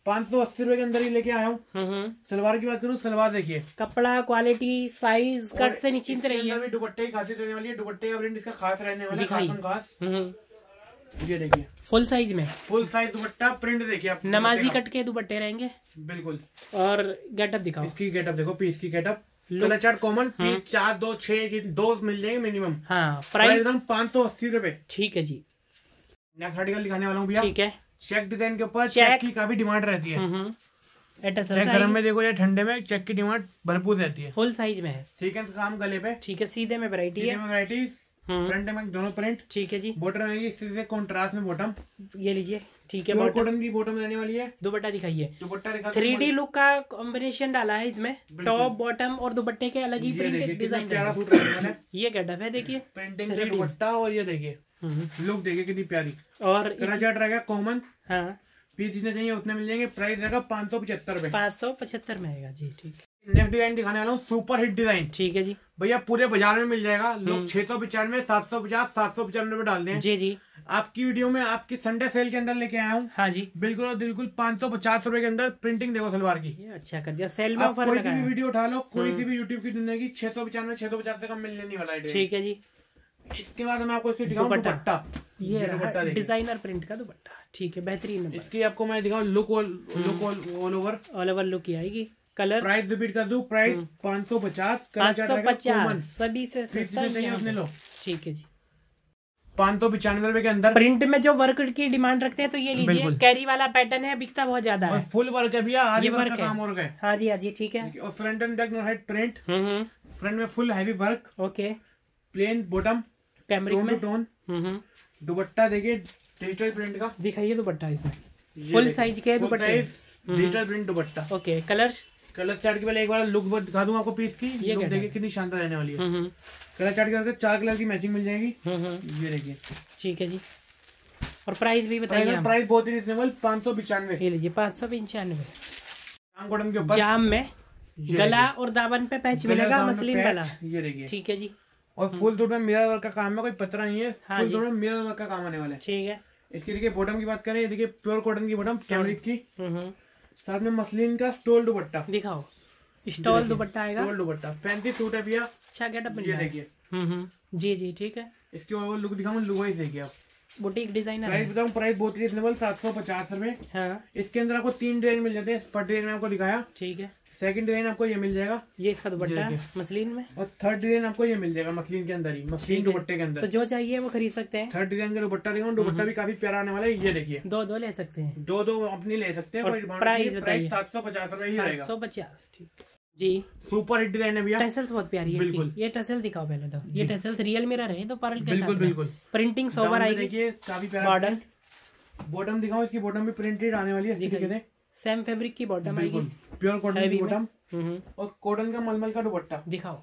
580 के अंदर ही लेके आया हूँ। सलवार की बात करूँ, सलवार देखिए, कपड़ा क्वालिटी साइज कट से निश्चिंत रही है। दुपट्टे की खासियत रहने वाली है, दुपट्टे का प्रिंट इसका खास रहने वाला है, खास। ये देखिए फुल साइज में, फुल साइज दुपट्टा, प्रिंट देखिए आप, नमाजी कट के दुपट्टे रहेंगे बिल्कुल। और गेटअप दिखाओ, इसकी गेटअप देखो, पीस की getup, colour chart common, piece 4 2 6 2 मिल जाएंगे मिनिमम। हाँ, प्राइस एकदम 580 रुपए। ठीक है जी। नेक्स्ट आर्टिकल दिखाने वाला हूँ भैया, ठीक है। चेक डिजाइन के ऊपर चेक की काफी डिमांड रहती है। चाहे गर्म में देखो या ठंडे में, चेक की डिमांड भरपूर रहती है। फुल साइज में है, सीक्वेंस काम गले पे, ठीक है। सीधे में वैरायटी है, फ्रंट में दोनों प्रिंट, ठीक है जी। बॉटम रहेगी सीधे कॉन्ट्रास्ट में बॉटम, ये लीजिए, ठीक है। कॉटन की बॉटम रहने वाली है। दुपट्टा दिखाइए, दुपट्टा दिखा, 3D लुक का कॉम्बिनेशन डाला है इसमें, टॉप बॉटम और दुपट्टे के अलग ही प्रिंट डिजाइन, प्यारा सूट रहने वाला है। ये गेटअप है, देखिए प्रिंटिंग का दुपट्टा, और ये देखिए लुक देखिए कितनी प्यारी। और कलर चार्ट रहेगा कॉमन, हाँ, पीस जितने चाहिए उतने मिल जाएंगे। प्राइस रहेगा 575 रुपए, 575 में आएगा जी, ठीक है। नेक्स्ट डिजाइन दिखाने वाला हूँ, सुपर हिट डिजाइन, ठीक है जी भैया, पूरे बाजार में मिल जाएगा। लोग 695 750 795 रुपए डालते हैं जी जी। आपकी वीडियो में आपकी संडे सेल के अंदर लेके आया हूँ। हाँ जी, बिल्कुल बिल्कुल 550 रुपए के अंदर। प्रिंटिंग देखो सलवार की, अच्छा कर दिया, सेल में ऑफर कोई सी भी वीडियो उठा लो, कोई सी भी यूट्यूब की दुनिया की 695 650 से कम मिलने नहीं वाला है, ठीक है जी। इसके बाद मैं आपको इसकी दिखाऊं दुपट्टा, ये डिजाइनर प्रिंट का दुपट्टा, ठीक है, बेहतरीन। इसकी आपको मैं दिखाऊं लुक ऑल ओवर लुक ही आएगी। कलर प्राइस रिपीट कर दूं, प्राइस 550 550 सभी से सस्ता अपने लो, ठीक है जी। 595 रुपए के अंदर। प्रिंट में जो वर्क की डिमांड रखते हैं तो ये लीजिए, कैरी वाला पैटर्न है, बिकता बहुत ज्यादा है, फुल वर्क है भैया, आरी वर्क का काम और गए। हाँ जी, हाँ जी, ठीक है। और front and back no head print, front में full heavy work, okay, plain bottom, cambric में टोन। दुपट्टा देखिए डिजिटल प्रिंट का, दिखाइए दुपट्टा इसमें, फुल साइज के दुपट्टे, डिजिटल प्रिंट दुपट्टा, ओके। कलर चार्ट की पहले एक बार लुक दिखा दूं आपको पीस की, ये देखिए कितनी शानदार रहने वाली है। कलर चार्ट के साथ 4 कलर की मैचिंग मिल जाएगी, ये देखिए, ठीक है जी। और प्राइस भी बताइए। प्राइस बहुत ही रिजनेबल, 595। ये लीजिए 595। जाम कॉटन के ऊपर, जाम में गला और दामन पे पैच मिलेगा, मसलिन वाला, ये देखिए, ठीक है जी। और फुल सूट में मिरर वर्क का काम है, कोई पतरा नहीं है, फुल सूट में मिरर वर्क का काम आने वाला है, ठीक है। इसकी देखिए बॉटम की बात करें, ये देखिए प्योर कॉटन की बॉटम, कैमरिक की, साथ में मसलिन का स्टोल दुपट्टा दिखाओ, स्टॉल दुपट्टा आएगा, स्टोल दुपट्टा, फैंसी सूट है भैया, अच्छा गेटअप, ये देखिए, जी जी, ठीक है। इसके ओवर लुक दिखाऊं, लुक वाइज देखिए आप, बुटीक डिजाइनर। प्राइस बताऊं, प्राइस बहुत रिजनेबल, 750 रुपए। हाँ, इसके अंदर आपको 3 डिजाइन मिल जाते हैं, फर्स्ट डिजाइन में आपको दिखाया, ठीक है। सेकंड डिजाइन आपको ये मिल जाएगा, ये इसका दुपट्टा मसलिन में, और थर्ड डिजाइन आपको ये मिल जाएगा मसलिन के अंदर ही, मसलिन दुपट्टे के अंदर, तो जो चाहिए वो खरीद सकते हैं। थर्ड डिजाइन का दुपट्टा दिखाऊं, दुपट्टा भी काफी प्यारा आने वाला है, ये देखिए, दो ले सकते हैं, दो अपनी ले सकते हैं। प्राइस बताइए, 750 रुपए ही रहेगा, 750, ठीक जी। सुपर हिट डिजाइन है भैया, टसल्स बहुत प्यारी है बिल्कुल। ये टसल दिखाओ पहले तो, ये टसल्स रियल मिरर है तो पर्ल के बिल्कुल बिल्कुल, प्रिंटिंग सोवर आएगी, देखिए काफी प्यारा मॉडल। बॉटम दिखाओ, इसकी बॉटम भी प्रिंटेड आने वाली है, सेम फैब्रिक की बॉटम आएगी, प्योर कॉटन की बॉटम, और कॉटन का मलमल का दुपट्टा दिखाओ,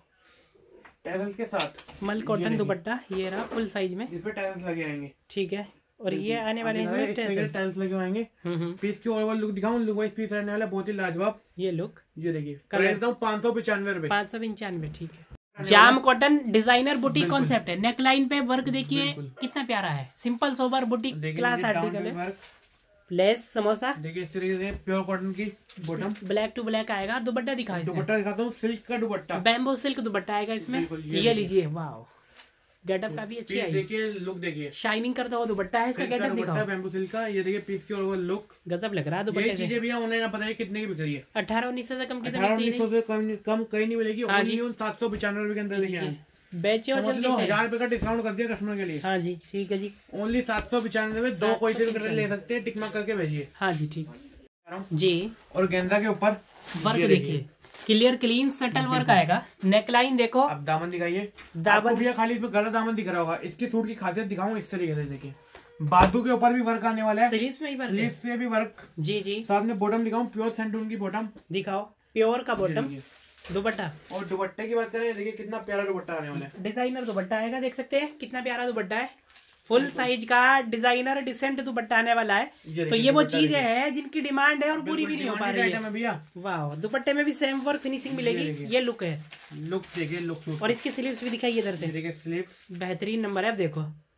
टैसल के साथ, मल कॉटन दुपट्टा, ये रहा फुल साइज में, इसमें टैल्स लगे आएंगे, ठीक है। और ये आने वाले इसमें टैल्स लगे आएंगे। पीस की ओवरऑल लुक दिखाऊं, लुक वाइज पीस रहने वाला बहुत ही लाजवाब, ये लुक, ये देखिए, प्राइस दाम 595 रुपए, 595, ठीक है। Jam cotton designer boutique concept है, नेक लाइन पे वर्क देखिए कितना प्यारा है, simple sober boutique class article है, लेस समोसा देखिए, इस तरीके से प्योर कॉटन की बॉटम, ब्लैक टू ब्लैक आएगा। दुपट्टा दिखाओ, दुपट्टा दिखाता हूँ, सिल्क का दुपट्टा, बैम्बू सिल्क दुपट्टा आएगा इसमें, ये लीजिए, वाह गेटअप काफी अच्छी है, देखिए लुक देखिए, शाइनिंग करता हुआ दुपट्टा है इसका, गेटअप दिखाओ, बैम्बू सिल्क का, ये देखिए पीस की ओवरऑल लुक, गजब लग रहा है दुपट्टे से। चीजें भैया ऑनलाइन आप बताइए कितने की बिक रही है, 18-19 से कम, 18-19 से कम कहीं नहीं मिलेगी, 795 रुपए के अंदर लेके आए, बेचो 1000 रुपए का डिस्काउंट कर दिया कस्टमर के लिए। हाँ जी, ठीक है जी, ओनली 795 में 2 कोई से ले सकते हैं, टिक मार्क करके भेजिए। हाँ जी, ठीक जी। और गेंदा के ऊपर वर्क देखिए, क्लियर क्लीन सटल वर्क आएगा, नेकलाइन देखो, अब दामन दिखाइए, दामन भैया खाली इसमें गला दामन दिख रहा होगा, इसकी सूट की खासियत दिखाऊं इस तरीके से, देखिए बाजू के ऊपर भी वर्क आने वाला है, स्लीव्स में ही वर्क, स्लीव्स पे भी वर्क, जी जी। साथ में बॉटम दिखाऊं, प्योर सैंटून की बॉटम दिखाओ, प्योर का बॉटम, दुपट्टा, और दुपट्टे की बात करें, देखिए कितना प्यारा दुपट्टा आने वाला है, डिजाइनर दुपट्टा आएगा, देख सकते हैं कितना प्यारा दुपट्टा है, फुल साइज का डिजाइनर डिसेंट दुपट्टा आने वाला है। तो ये वो चीजें हैं जिनकी डिमांड है और पूरी भी नहीं हो पा रही है भैया। वाह, दुपट्टे में भी सेम वर्क फिनिशिंग मिलेगी, ये लुक है, लुक देखिए, लुक, और इसकी स्लीव्स भी दिखाइए इधर से, देखिए स्लीव्स बेहतरीन नंबर है, अब देखो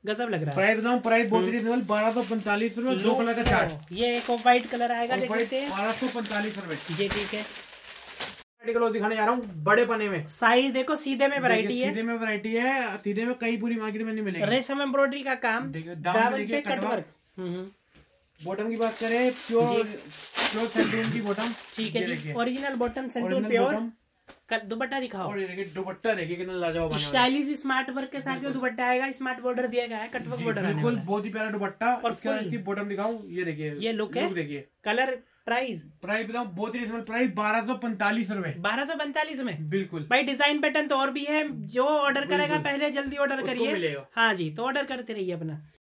गजब लग रहा है। प्राइस बताऊं, प्राइस बहुत रीजनेबल, 1245 रुपए, ब्लू कलर का चार्ट। ये एक व्हाइट कलर आएगा, देख लेते हैं। 1245 रुपए जी ठीक है। दिखाने जा रहा हूँ बड़े पने में। साइज देखो, सीधे में वैरायटी है, सीधे में वैरायटी है, सीधे में कई पूरी मार्केट में नहीं मिलेगी। रेशम एम्ब्रॉयडरी का काम, दामन पे कटवर्क। बॉटम की बात करें, प्योर सेंटून की बॉटम। ठीक है जी, ओरिजिनल बॉटम सेंटून प्योर। दुपट्टा दिखाओ, और ये देखिए दुपट्टा देखिए कितना लाजवाब, स्टाइलिश स्मार्ट वर्क के साथ जो दुपट्टा आएगा, स्मार्ट बॉर्डर दिया गया है, कटवर्क बॉर्डर बिल्कुल बहुत ही प्यारा दुपट्टा। और इसकी बॉटम दिखाऊं, ये देखिए, ये लुक है, देखिए कलर। प्राइस बताऊं, बहुत ही रिजनेबल प्राइस, 1245 रुपए। 1245 में बिल्कुल भाई। डिजाइन पैटर्न तो और भी है, जो ऑर्डर करेगा पहले जल्दी ऑर्डर करिए। हाँ जी, तो ऑर्डर करते रहिए अपना।